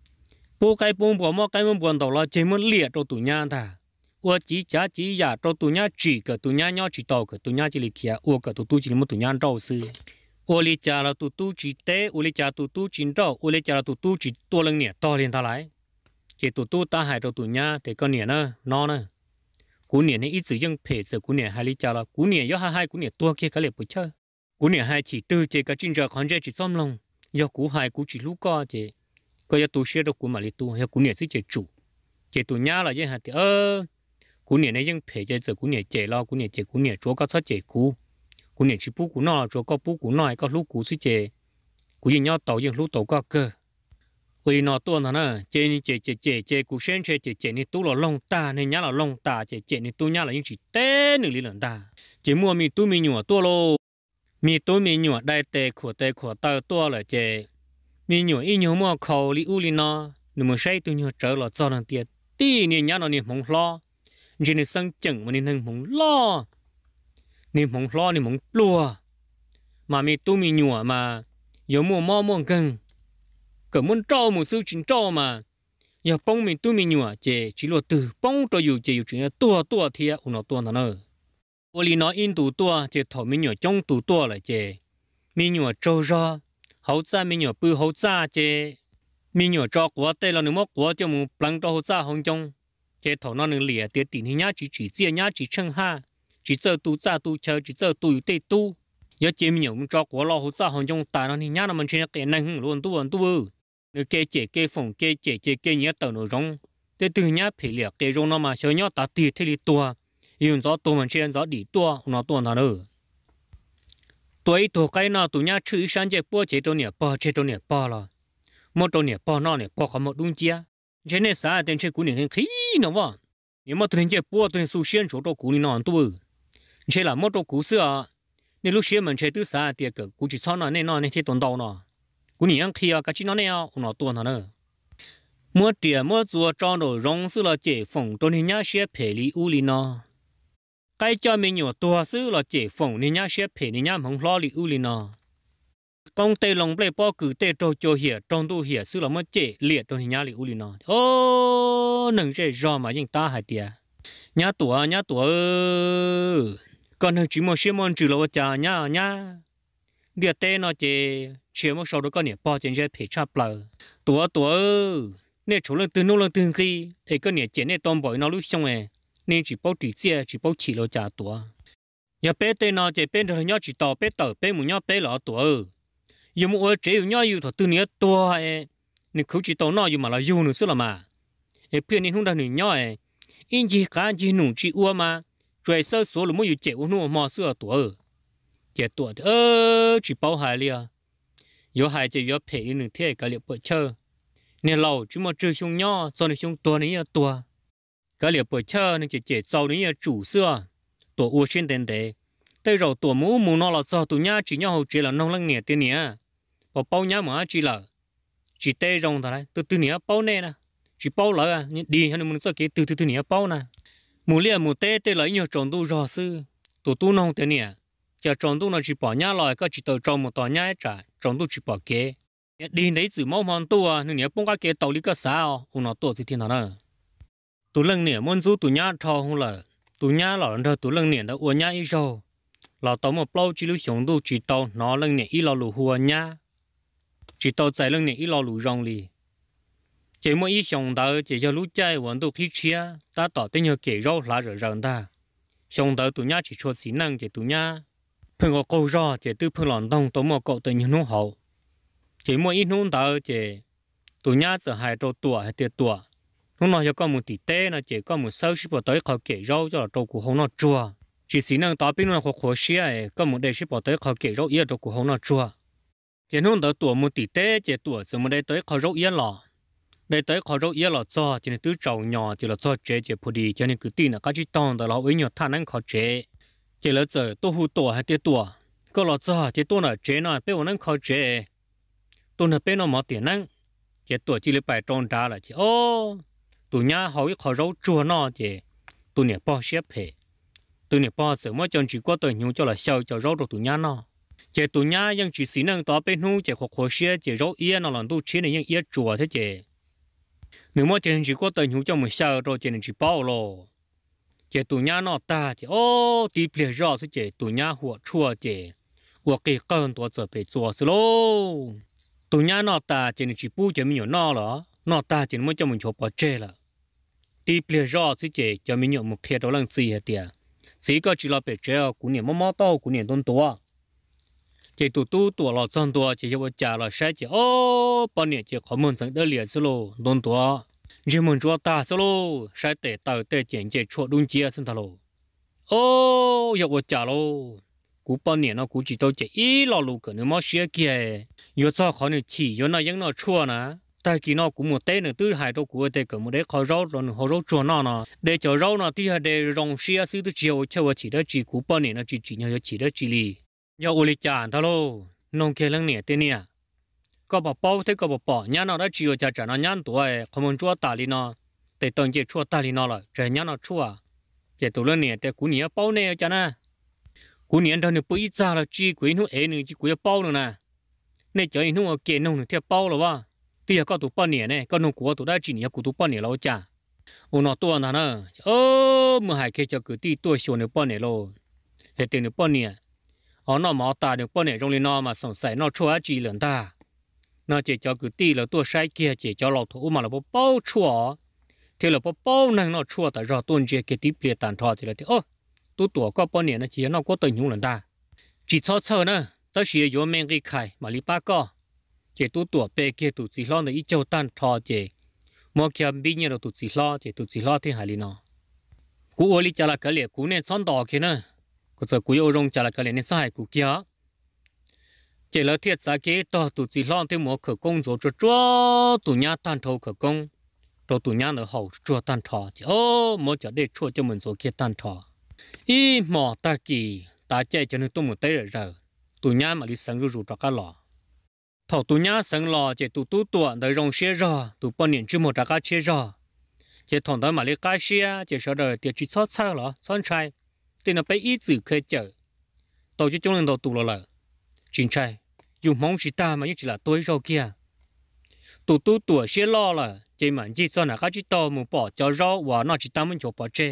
bố cái bông bỏ mò cái mông buồn tàu là chế muốn liệt cho tụ nhá ta ua chỉ giả cho tụ nhá chỉ cả tụ nhá chỉ tàu cả tụ nhá chỉ lịch kia ua cả tụ chỉ một tụ nhá rau sư ua lịch trả là tụ chỉ té ua lịch trả tụ chỉ rau ua lịch trả là tụ chỉ tua lưng nhẹ to lên ta lại chỉ tụ ta hại cho tụ nhá thì con nhẹ nó cú nhẹ này ít sử dụng phê giờ cú nhẹ hai lịch trả là cú nhẹ do hai cú nhẹ tua kia cái lệ bự chơi cú nhẹ hai chỉ từ chỉ cả chính giờ còn chỉ xóm lông do cú hai cú chỉ lú co chỉ có giờ tu sửa được cú mà đi tu hay cú nhẹ sẽ chỉ chủ chỉ tu nhá là vậy hả thì cú nhẹ nàyยังphê giờ cú nhẹ chỉ lo cú nhẹ chúa có sát chỉ cú nhẹ chỉ bú cú nọ chúa có bú cú nọ có lú cú sẽ chỉ cúยังnhau tàuยังlú tàu có cơ vì nó tuần thằng nè chỉ cú sen chỉ ni tu là long ta nên nhá là long ta chỉ ni tu nhá là những chỉ té nửa lý lần ta chỉ mua mi tu mi nhựa tua lô mi tu mi nhựa đại tê khổ tao tua là chỉ mi nhựa ít nhựa mua khẩu li u li nó nếu mà say tu nhựa trở là cho năng tiệt tí ni nhá nó ni mong lo chỉ ni sang chừng mà ni nâng mong lo ni mong lùa mà mi tu mi nhựa mà yếu mua gần cỡ muốn trâu một số chuyện trâu mà giờ bông mình tu mình nhựa chỉ lo từ bông cho dù chuyện tua thì nó tua nó ô li nó in tua chỉ thầu mình nhựa trong tua lại chỉ mình nhựa trâu ra hậu ra mình nhựa bự hậu ra chỉ mình nhựa cho của tây là nếu mà của cho một lần cho hậu ra hồng trong chỉ thầu nó nương lìa tiệt tiền nhá chỉ chia nhá chỉ chân ha chỉ chơi tu ra tu chơi chỉ chơi tu tây tu giờ chỉ mình nhựa cho của lo hậu ra hồng trong tài nó thì nhá nó mình chỉ cái năng luôn tu nếu kê phòng kê nhớ tàu nó rong để từ nhá phải liệt kê rong nó mà cho nhớ ta tiệt thế đi tua dùng gió tua mình trên gió đi tua nó tua nào nữa tuổi thuộc cái nào tụi nhá chữ sáng chế bữa chế trong nè bò là một trong nè bò nó nè bò có một đúng chia chế này sao tên chế cú nè khí nó vợ nếu mà tụi chế bữa tụi su xiên chỗ cú nè nó tu chế là một trong cú xưa nếu lúc xưa mình chế từ sao tiệt cái cú chỉ sau nó nè chế tồn đầu nó cú nhỉ ăn kia cái chuyện nó nè nó tuôn thằng nữa mua tiền mua chùa trong đồ rong sư là chế phòng tôi nên nhá xe phê li u li nó cái cho mình nhiều tua sư là chế phòng nên nhá xe phê nên nhá không lo li u li nó công tây lòng plei bao cử tây cho hiểu trong tu hiểu sư là mua chế liệt tôi nên nhá li u li nó ô nâng chế do mà nhưng ta hay tiền nhá tuổi con hơi chỉ một xe mòn trừ lâu cha nhá địa tê nó chỉ một số đứa con nhỉ bỏ trên dưới phải chắp lờ tuổi nên chỗ lần từ nô lần từ khi thì con nhỉ chỉ nên tôm bội nó lúc xong này nên chỉ bao chỉ bao chỉ lâu cha tuổi nhà bé tê nó chỉ bé thôi nhá chỉ tàu bé tàu bé một nhá bé lọ tuổi giờ một chế yêu nhá yêu thật từ nhá tuổi ấy nên không chỉ tàu nó yêu mà là yêu nữa xưa là mà ấy phía nên không đàn nữa nhá ấy in gì cả gì nụ chỉ ua mà rồi sơ số là mỗi yêu chế uống nụ mà xưa tuổi chế tuổi thì chỉ bao hại liền yêu hại chỉ yêu phải nụ thế cái liệu bữa chơi nên lâu chúng mà chơi chung nhá sau này chung tuổi này tuổi cái liệu bữa chơi nên chỉ chế sau này chủ xưa tuổi uống trên đền đấy tới rồi tuổi mũ nó là do tụi nhá chỉ nhau hậu chế là nông lăng nhẹ tiền nhá bảo bao nhá mà chỉ là chỉ tê rong thôi từ nhá bao nè nè chỉ bao lại à đi hay là mình sẽ kể từ nhá bao nè mù lia mù tê lấy nhiều trồng tu rõ sư tu nông tiền nhá giờ trồng tu nó chỉ bỏ nhá lại có chỉ từ trồng một tòa nhá trả trồng tu chỉ bỏ kế đi đấy chỉ mong mong tu à nhá bông cái kế tàu đi cái sao nó tu thì thiên nào nè tu lăng nhẹ muốn du tu nhá thò không là tu nhá là rồi tu lăng nhẹ đã uốn nhá ít rồi là tao một bao chỉ lúc sống tu chỉ tao nó lăng nhẹ ít là lù hùa nhá chỉ tao chạy lăng nhẹ ít là lù rong li chỉ mỗi ít sống tao chỉ cho lũ trai vẫn tu khí chia ta tỏ tên nhờ kể rau lá rồi rợn ta sống tao tu nhá chỉ cho xí năng chỉ tu nhá phần có câu rõ chỉ từ phần lòn đông tao một cậu tự nhiên nó hậu chỉ mỗi ít nông tao chỉ tu nhá giờ hai trâu tua hay tiệt tua lúc nào cho con một tí tê là chỉ có một sáu十bỏ tớiเขาkể rau cho trâu của họ nó chua chỉ xí năng tao bên nó khó xía có một đề sĩ bỏ tớiเขาkể rau yên trâu của họ nó chua chỉ nông tao tua một tí tê chỉ tua giờ một đề tớiเขาrau yên lò đề tớiเขาrau yên lò cho chỉ nên tứ trâu nhỏ chỉ là cho chế chỉ phù đi cho nên cứ tin là các chị tông đó là ấy nhiều thằng năngเขาchế chỉ là giờ tôi hú tua hay tiệt tua có lò cho chỉ tôi là chế nó bên năngเขาchế tôi là bên nó mất tiền năng chỉ tua chỉ là bài tròn đá là chỉ ô tụi nhá hậu họ rau chua nó thì tụi nhá bao xếp hè tụi nhá bao giờ mới chọn chỉ có tụi nhung cho là sâu cho rau tụi nhá nó chỉ tụi nhá nhưng chỉ xí năng đó bên hu chỉ họ xếp chỉ rau yên nó làm tụi chế này nhưng yên chua thế chỉ nếu mà chỉ có tụi nhung cho một sâu rồi chỉ chỉ bao lo chỉ tụi nhá nó ta chỉ ô tí bìa rau thế chỉ tụi nhá họ chua chỉ hoặc cái cơn tuổi giờ phải chua xí lô tụi nhá nó ta chỉ bu chỉ mình nó đó nó ta chỉ mới cho mình chụp bỏ chê là đi bìa rõ chứ chỉ cho mình nhận một kia đó là gì hết tiệt chỉ có chỉ là bìa chê của niệm máu to của niệm tôn tua chỉ tu là chân tua chỉ cho trả là sai chỉ ô bao niệm chỉ có mình sang đỡ liền solo tôn tua chỉ mình chúa ta solo sai tệ tàu tệ chuyện chỉ chuột đúng chia xin thà lô ô yêu trả lô cú bao niệm nó cú chỉ tao chỉ ít lo lù cái nữa máu xía kia yêu sao khó này chỉ yêu nó những nó chua nè tại khi nó cũng một tên nữa từ hai chỗ của tên cũng một đấy khó rau rồi họ rau chuột nó để cho rau nó thì để rong xia xứ từ chiều cho chỉ đó chỉ cú bao này nó chỉ nhau chỉ đó chỉ li do uli chán thà lô nông kia lăng nè tên nè có bảo bao thế có bảo bỏ nhá nó đã chiều chả nó nhăn tuổi không muốn chua tả li nó để tuần chỉ chua tả li nó là trời nhá nó chua để tụi lăng nè để cú nè bao nè chả nè cú nè đâu nè bưởi ra là chỉ quỷ nó ế nè chỉ quỷ bao nữa nè nên cho nó kia nông thì bao rồi ba thì có tụ bao nhiêu này có nông của tụ đã chỉ nhiều của tụ bao nhiêu lâu chả nó tua nào nữa mà hai cái cho cứ tí tua xíu nữa bao nhiêu lâu hết tiền nữa bao nhiêu nó mà ta được bao nhiêu trong liên nó mà sống sài nó chua chỉ lần ta nó chỉ cho cứ tí là tua sai kia chỉ cho lẩu thủ mà là bao chua thì là bao năng nó chua tại do tuần chỉ cái tí bìa tàn thọ thì là thì tụ tua có bao nhiêu nó chỉ nó có từng nhung lần ta chỉ cho nữa tới khi vô men cái khai mà li ba co chỉ tụ bê kia tụ chỉ lo này ít châu tan thò chỉ mua kia bị nhiều tụ chỉ lo thì hay li nó cú ở li chả là cái lệ cú nên son đỏ kia nữa có giờ cú yêu rong chả là cái lệ nên sai cú kia chỉ là thiệt giá kia tụ chỉ lo thì mua khởi công rồi cho tụ nhá tan thầu khởi công rồi tụ nhá nó hậu cho tan thò chỉ mua chả để cho mình rồi kia tan thò ý mỏ ta kỳ ta chạy cho nên tôi một tay rồi tụ nhá mà đi sáng rồi cho cá lò thầu tụ nhá sáng lò chỉ tụ tua để rong xe rồi tụ bao nhiêu chưa một cá xe rồi chỉ thằng đó mà lấy cá xe chỉ sợ đời thì chỉ sót sao lò son trai thì nó phải ít dự khơi chở tàu chỉ trong lần đầu tụ là chính trai dùng mong chỉ ta mà như chỉ là tôi rồi kia tụ tua xe lo là chỉ mà chỉ cho là cá chỉ to một bỏ cho rau và nó chỉ ta mình cho bỏ chê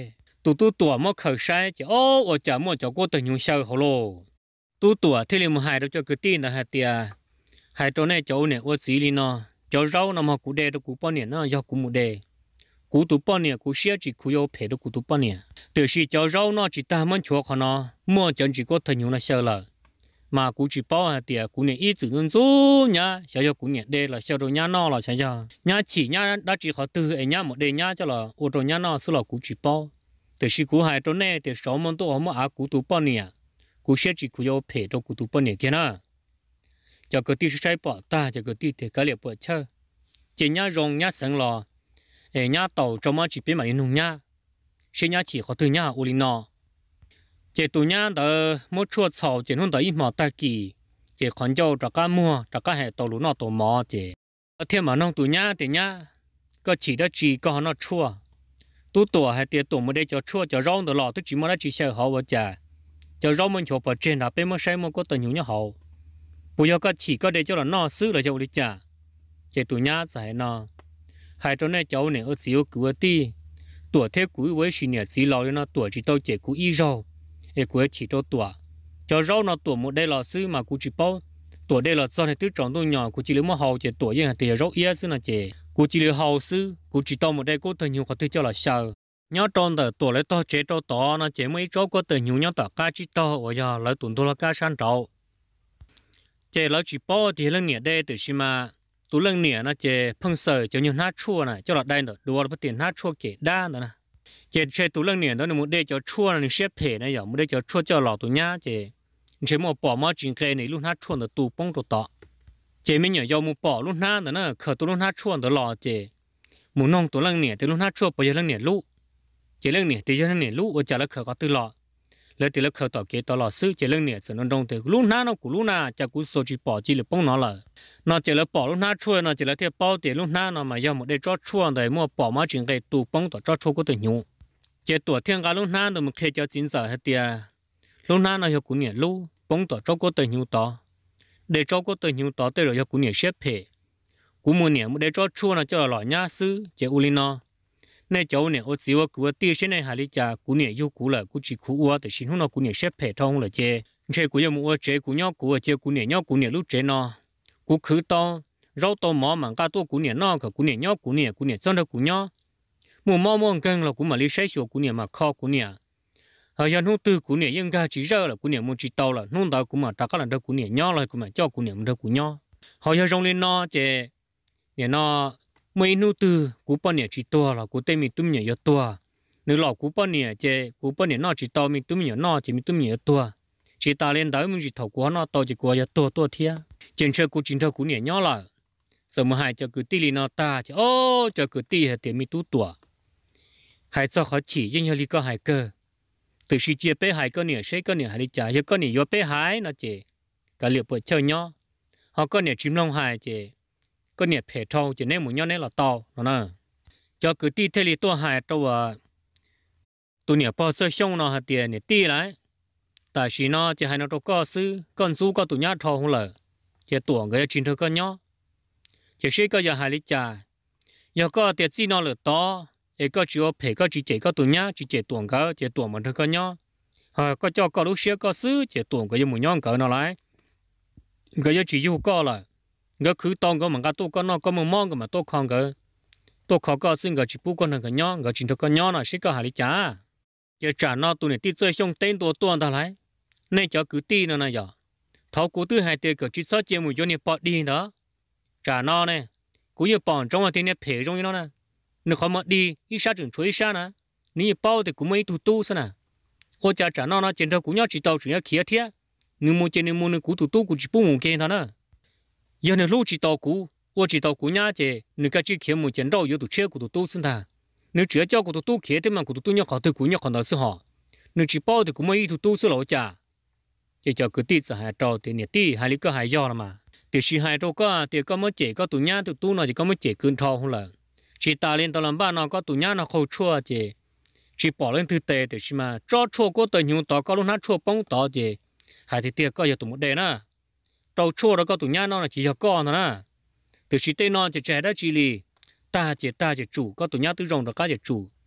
tu tua mua khởi sai chỉ ở chợ mua cho cô tự nhung sâu hồ lô tu tua thế liền một hai đó cho cái tin là hai tia hai chỗ này chỗ này ở xí li nó chỗ rau nó mà cụ đề đó cụ bao nhiêu nó do cụ một đề cụ tu bao nhiêu cụ xia chỉ cụ yêu phê đó cụ tu bao nhiêu từ khi chỗ rau nó chỉ ta muốn chua con nó mua chân chỉ có tự nhung là sâu là mà cụ chỉ bao hai tia cụ này ít tự nhiên số nhá sao cho cụ này đề là sao đồ nhá nó là sao cho nhá chỉ nhá đã chỉ họ từ ấy nhá một đề nhá cho là ô tô nhá nó số là cụ chỉ bao từ khi cụ hai chỗ này từ sáu món tôi họ mà cụ tu bao nhiêu cụ xia chỉ cụ yêu phê đó cụ tu bao nhiêu kia na cho cái tí sai bỏ ta cho cái tí thì cái liệu bỏ chơi chỉ nhá rong nhá sáng lò nhá tàu cho mà chỉ biết mà đi nung nhá xin nhá chỉ có từ nhá u linh nọ chỉ tụ nhá đỡ mỗi chua sầu chỉ không đỡ ít mỏ ta kỳ chỉ còn cho cả mua cả hệ tàu lúa nọ tàu mỏ chỉ thêm mà nông tụ nhá thì nhá có chỉ đó chỉ có nó chua tụ tổ hay tiệt tổ mới để cho chua cho rong đỡ lọ tôi chỉ mới đã chỉ sợ họ vợ chả cho rong mình chụp ở trên là bên mới sai mới có tận nhiều nhá hậu bây giờ có chỉ có để cho là nó xứ là cho đi chả chỉ tụi nhá giải nó hai chỗ này cháu này ở xíu cứ ti tuổi thế cuối với xin nhờ xí lò nó tuổi chỉ tao chỉ cú y rau để cuối chỉ tao tuổi cho rau nó tuổi một đây là xứ mà cú chỉ bao tuổi đây là do này tứ trọng tôi nhỏ cú chỉ lấy một hậu chỉ tuổi như thì rau ia xứ là chỉ cú chỉ lấy hậu xứ cú chỉ tao một đây cú thời nhiều có thứ cho là sao nhớ tròn đời tuổi lấy tao chế tao to nó chỉ mấy chỗ có thời nhiều nhớ tao cá chỉ tao bây giờ lấy tuần tôi là cá san trâu chế lão chỉ bao thì lần nhẹ đây từ xí mà tụ lần nhẹ nó chế phong sờ cho nhiều nát chua này cho là đây được đùa là bắt tiền nát chua kể đa nữa nè chế tụ lần nhẹ đó là một đây cho chua này xếp phê này giờ một đây cho chua cho lò tụ nhá chế một bỏ mà chính cái này luôn nát chua là tụ bông tụ tọ chế mình nhớ giờ một bỏ luôn nát nữa nè khởi tụ luôn nát chua đó lò chế một nông tụ lần nhẹ từ luôn nát chua bây giờ lần nhẹ lú chế lần nhẹ thì giờ lần nhẹ lú và trả lại khởi có từ lò lấy tiền khởi tỏ kế tỏ lò sư chỉ lưng nhẹ nó đông từ lúc na nó của lúc na cha cú số chỉ bỏ chỉ là bông nó là nó chỉ là bỏ lúc na chua nó chỉ là theo bao tiền lúc na nó mà do một đây cho chua để mua bỏ mà chỉ cái tụ bông tỏ cho chua có từ nhung chỉ tuổi thiên cả lúc na nó một khi cho chín giờ hết tiền lúc na nó hiệu cú nhẹ lúc bông tỏ cho có từ nhung tỏ để cho có từ nhung tỏ tới rồi hiệu cú nhẹ xếp phê cú mua nhẹ một đây cho chua nó cho lò nhá sư chỉ ulino này cháu này ở xíu của tiêu trên này hải lý cha của này yêu cũ là của chỉ cũ ở để xin hôm nào của này xếp hệ thống là chơi chơi của yêu mua chơi của nhau của chơi của này lúc chơi nó của khử to rau to mỏ mà cá to của này nó cả của này xong đó của nhau mua mỏ cân là của mà lý sai số của này mà kho của này hồi giờ nông tư của này nhưng cả chỉ rau là của này mua chỉ tàu là nông tàu của mà ta có là đâu của này nhau là của mà cho của này mua đâu của nhau hồi giờ trong lên nó chơi này nó mấy nô tư cú bao nhiêu chỉ to là cú tên mình tụm nhiều to nếu là cú bao nhiêu chứ cú bao nhiêu nó chỉ to mình tụm nhiều nó chỉ mình tụm nhiều to chỉ ta lên đó mình chỉ thầu của nó to chỉ của to thiệt trên chơi cú nhiều nhỏ là giờ mà hai cho cứ tì nó ta chứ ô cho cứ tì thì mình tú tuổi hai cho họ chỉ nhưng như có hai cơ từ khi chia bé hai cái nhiều sẽ cái nhiều hai đi trả cái nhiều bé hai nó chỉ cái liệu bữa chơi nhỏ họ có nhiều chim lông hai chỉ có nhiệt thể thao chỉ nên một nhau nên là to nó nè cho cứ ti theo lý tôi hại tôi tôi nhiệt bao giờ xong nó hạt tiền nhiệt ti lại tại vì nó chỉ hay nó cho có sư con su có tụi nhá thao không lờ chỉ tuổi người chính thức con nhó chỉ sẽ có giờ hai lý trà giờ có tiền gì nó là to ấy có chịu phải có chỉ có tụi nhá chỉ tuổi có chỉ tuổi mà thôi con nhó có cho có lúc xưa có sư chỉ tuổi cái một nhon cỡ nó lại cái giờ chỉ yêu có là cái khứ tông cái mà cái tôi có nó có một món cái mà tôi không cái tôi khó có xin cái chỉ bút con cái nhon cái chính thức cái nhon là sẽ có hai lý trả giờ trả nó tụi này tí chơi xong tên tôi ta lại nên cho cứ tí nữa này giờ thấu cố tư hai tiền cái chỉ số tiền một chỗ này bỏ đi đó trả nó này cũng như bỏ trong cái này phê trong nó nè nếu không mà đi ít sao chừng chuối sao nè nếu bao thì cũng mấy tu sao nè ô trả nó trên đó cũng nhớ chỉ tàu chỉ nhớ kia thiệt nếu mua trên nếu mua nếu cũng tu cũng chỉ bung một cái thôi nè giờ nếu lúc chỉ tàu cũ ô chỉ tàu cũ nhá chứ nếu cái chỉ kia một trên đâu有tu车cũng tu sinh ta nếu chỉ cho cũng tu kia thì mà cũng tu nhớ khó tu cũng nhớ khó đó sự họ nếu chỉ bao thì cũng mấy tu sự lỗ trả chỉ cho cứ tí hai trâu thì nhiệt tí hai lý có hai do là mà thì chỉ hai trâu có thì có mấy chế có tụi nhá tụi tu nó chỉ có mấy chế cơn thao không là chỉ ta lên tao làm ba nó có tụi nhá nó khâu chua chỉ bỏ lên thực tế thì mà cho chua có tụi nhung tao có lúc nó chua bông tao hai thì tiệt có giờ tụi một đề nè trâu chua đó có tụi nhá nó là chỉ cho con thôi nè từ chỉ tên nó chỉ trẻ đó chỉ lì ta chỉ chủ có tụi nhá tứ rồng đó cá chỉ chủ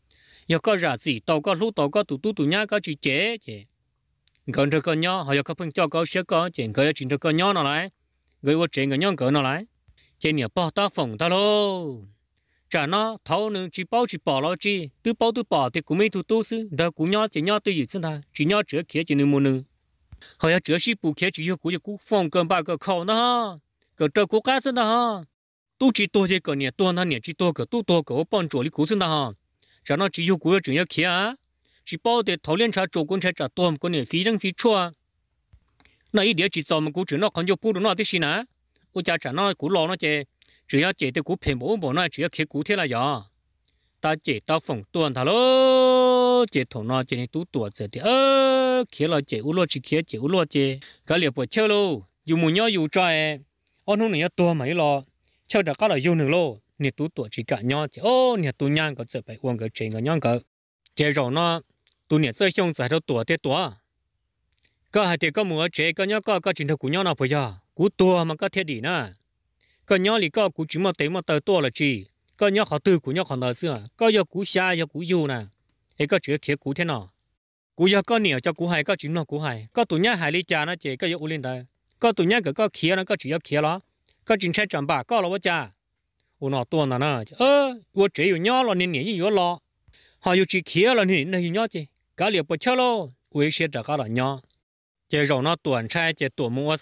giờ có ra gì tàu có lú tàu có tụ nhá có chỉ chế chế còn cho con nhỏ họ giờ có phân cho có sẽ có chuyện cái chuyện cho con nhỏ nó lại người vô chuyện cái nhỏ cỡ nó lại trên nhà bỏ ta phòng ta lô chả nó thấu nữa chỉ bỏ lo chi từ bỏ thì cũng mấy tu sư đó cũng nhỏ chỉ nhỏ từ gì xin ta chỉ nhỏ chữa kia chỉ nương mua nương họ giờ chữa sĩ bù kia chỉ yêu cũng phòng cơn ba cái khẩu nó cái trâu cũng cá xin ta ha tu chỉ tôi thì cái nhà tôi nó nhà chỉ tôi cái tu tôi cái bọn chỗ đi cũng xin ta ha chả nó chỉ yêu cũng chỉ yêu kia chỉ bảo để thấu liên trả chỗ cũng trả tôi cái nhà phí chua nó ý địa chỉ cho mình cũng chỉ nó còn yêu cũng nó thì xin à ôi chả nó cũng lo nó chơi chỉ要解的股票不那只要开股票了呀，大解到风端它咯，解头那解你都多着的，开了解乌罗只开解乌罗解，个了不吃喽，有木鸟有债，我弄你要多没了，吃着个了有能咯，你都多只个鸟解，你都两个这边往个这个两个，接着呢，都你这兄弟都多的多，个还得个木这个鸟个真头股鸟那不呀，股多嘛个贴地呢。cái nhỏ thì có cú chỉ mà tới mà tới to là gì cái nhỏ họ từ cú nhỏ còn đời xưa cái giờ cú xa giờ cú yêu nè cái chuyện kia cú thế nào cú giờ có nhiều cho cú hay có chuyện nào cú hay có tụi nhá hay đi cha nó chỉ cái giờ u lên đây có tụi nhá cái có kia nó có chỉ có kia đó có chuyện sai chậm bà có là what cha u nó to nè nè u chỉ yêu nhỏ là nên nhiều yêu lo họ yêu chỉ kia là nên yêu nhỏ chứ cái liệu bớt chơi lo u sẽ trả cái là nhỏ chỉ rồi nó tuần sai chỉ tuần mua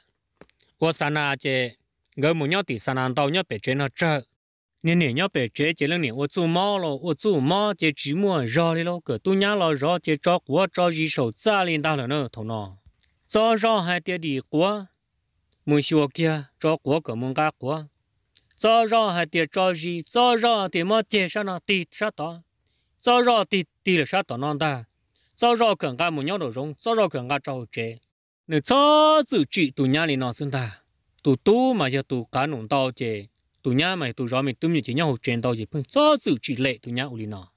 sana chỉ người muốn nhau thì san tàu nhau bị chết nó chết nên nhau bị chết chỉ là我做猫了我做猫就只摸绕的了个都伢了绕就找我找一手咋领导了呢头呢早绕还得的过没学个找过个门家过早绕还得找一早绕的么接上那地啥的早绕地了啥的那的早绕更加没鸟的容早绕更加找这你早自己都伢里那生的tu mà giờ tu cá nông tàu chứ tu nhá mày tu rõ mình tu như chỉ nhau trên tàu chứ phân cho sự chỉ lệ tu nhá uli nó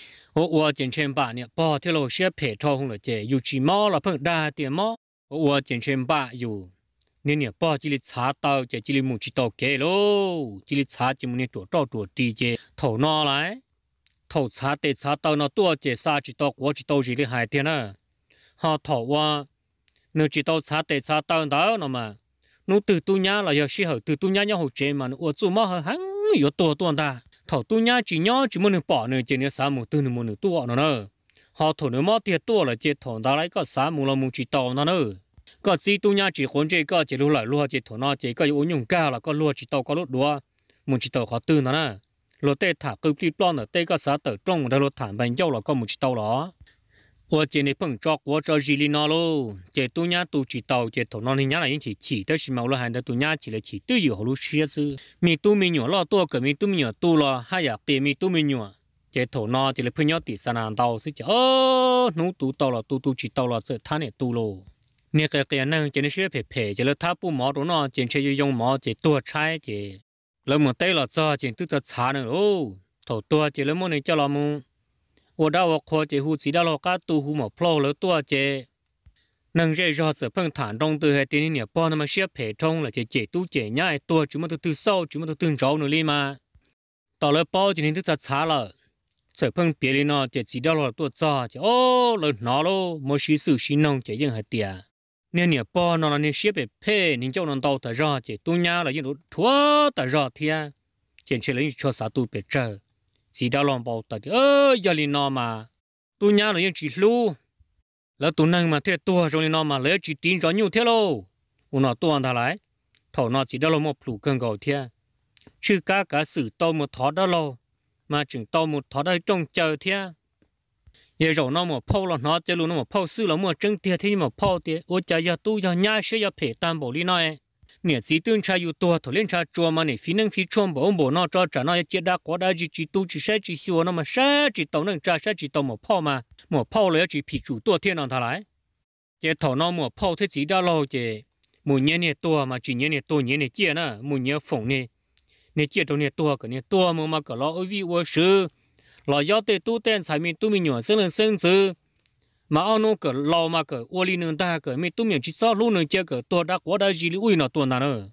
ô trên trên bạ nè bỏ theo lối xe phê cho không được chứ dù chỉ mò là phân đa tiền mò ô trên bạ dù nên nè bỏ chỉ lấy xả tàu chứ chỉ lấy một chỉ tàu kế lô chỉ lấy xả chỉ một nè chỗ đi chứ thầu nó lại thầu xả để xả tàu nó tua chứ xả chỉ tàu chỉ lấy hai tiền à họ thầu qua nếu chỉ tàu xả để xả tàu đó nó mà nó từ tu nhá là giờ sĩ hậu từ tu nhá nhau hậu chế mà nó做嘛很有多大头tu nhá chỉ nhá chỉ muốn bỏ nữa chỉ nhá sáng một từ nữa muốn tu nó nữa họ thổ nữa mà tiền tu là chỉ thổ đó lại có sáng một là một chỉ tàu nó nữa có chỉ tu nhá chỉ huấn chế có chỉ lưu lại lưu chỉ thổ nó chỉ có ứng dụng cao là có lưu chỉ tàu có lúc đua một chỉ tàu họ từ nó nữa lúc tết thả cứ đi plan ở tết có sáng tờ trong một lúc thả bánh dâu là có một chỉ tàu đó我今天碰着我这日里那喽，这东亚都知道，这头那人家来引起的是毛了，还得东亚起来起都有好多事是，米都没有了多个米都没有多了，还呀别米都没有，这头那这里朋友第三难道是讲侬都到了，都知道了，这他也多喽。你个呢，这里是陪，这里他不毛的呢，这就用毛这多拆这，那么对了这这都在查呢哦，头多这里么呢叫了么？我到我看这户只到了个都户么破了多这，能这绕子碰谈中对还点点包那么些陪中了这都这伢多怎么都少怎么都找努力嘛，到了包今天都在查了，这碰别人呢这知道了多早就了拿喽，没事事心弄这样还点，你包那你些被陪你就能到的绕这都伢了一路拖的绕天，捡起来一撮啥都别这。chỉ đã làm bao tật giờ liền nó mà tôi nhớ là những chỉ lu là tôi năng mà thế tôi rồi nó mà lấy chỉ tin cho nhiều thế lô nó tôi ăn thà lại thầu nó chỉ đã là một phụ cân cầu thế chứ cả sự tao một thọ đó lô mà chừng tao một thọ đó trong chờ thế giờ rồi nó một phao là nó chơi luôn nó một phao sư là một chân tiền thế mà phao tiền ôi trời giờ tôi giờ nhá sẽ giờ phải tan bộ đi nói nè chỉ tương trai yêu tua thổi lên trai chua mà nè phi năng phi chôm bộ nó cho trả nó chỉ đã có đã chỉ tu chỉ sai chỉ xua nó mà sai chỉ tàu năng trai sai chỉ tàu một phao lấy chỉ phi chủ tua thiên năng thà lại chỉ thầu nó một phao thế chỉ đã lâu chỉ một nhẹ nè tua mà chỉ nhẹ nè tua nhẹ nè chia nè một nhẹ phồng nè chia trong nè tua mà cả lo ở vị vô sự lo giáo tê tu tên sai mình tu mình nhỏ sinh tử mà ông nó cái lò mà cái ô li nương ta cái mấy tụi mình chỉ sao luôn nương chơi cái tôi đã có đã gì ui nó tôi nào nữa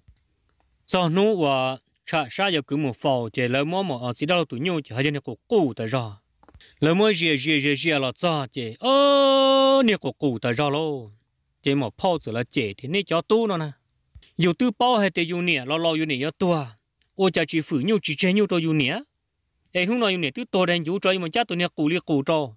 sau nó và cha sa giờ cứ một phao chơi lấy mỏ chỉ đâu tụi nhau chỉ hay là cái cũ tại ra lỡ mới rìa là cho chị nè của cụ ta ra lô chị mà phao rồi là chị thì nè cho tu nó nè dù tư bao hay thì dù nè lo dù nè cho tua ô cha chỉ phử nhiều chỉ chơi nhiều cho dù nè em không nói dù nè tư to đen dù cho mà cha tụi nè cụ liệt cụ cho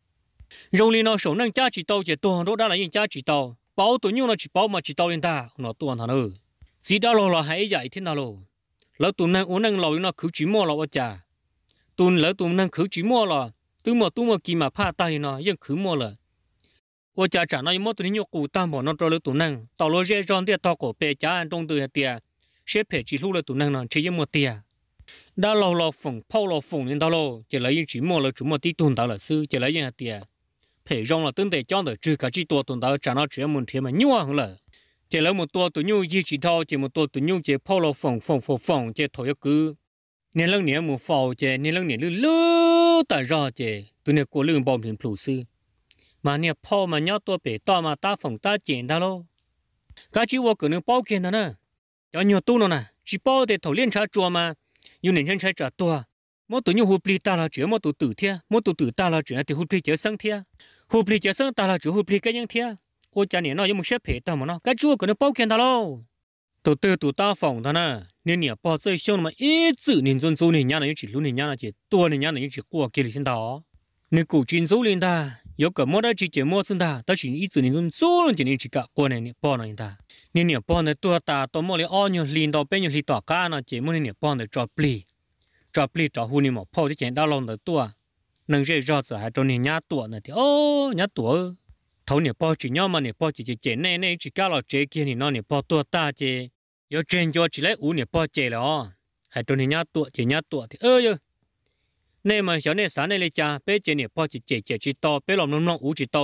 rồi li nó sống năng cha chỉ tàu chỉ tua đó đã là những cha chỉ tàu bao tụi nhiều nó chỉ bao mà chỉ tàu lên ta nó tua thằng ơi chỉ đã lo hay vậy thế nào rồi lỡ tụi năng uống năng lâu nó cứ chỉ mua là cha tụi lỡ tụi năng cứ chỉ mua là tụi mà kì mà pha tay nó vẫn cứ mua là我家长那有么多人有古当宝那做了都能，到了这张的到过北家中的的，谁陪记录了都能呢？这也么的，那老风泡老风领导了，就来一直摸了，这么地动到了是，就来一下的，陪上了等待讲的，这个几多动到长到这么天嘛牛啊了，就来么多都牛一起套，这么多都牛就泡了风，这头一个，年么泡这年了但是这都那过冷包平普斯。mà nè phò mà nhớ tôi bị to mà ta phòng ta chèn ta lô cái chỉ vô cửa nước bao kia nè cho nhiều tu nó nè chỉ bao để thầu liên trả chùa mà nhiều nên chân trái trả tua mỗi tụi nhiều hụp li ta là chuyện mỗi tụi tử thia mỗi tụi tử ta là chuyện thì hụp li chở sang thia hụp li chở sang ta là chuyện hụp li cái nhân thia ôi cha nè nó giống một xếp hệ ta mà nó cái chúa cửa nước bao kia ta lô tụi ta phòng ta nè nên nè bao chơi xong mà ít chữ nên dân số nên nhá là chỉ luôn nên nhá là chỉ tua nên nhá là chỉ qua kia thì đó nên cụ chín số lên ta有个么的只么生的，但是一直那种做人就你这个过来呢，包了的，你包的多大到么的二牛领导白牛领导干呢，节目呢包的找不找户你嘛跑的简单浪的多，能这绕子还找你伢多呢的哦，伢多，头你包只要嘛你包只那只干了这个你那你包多大这，要真叫起来五你包这了哦，还找你伢多的，哟。nên mà sáng nay lấy cha bé chế này bao chỉ to bé làm nông ủ chỉ to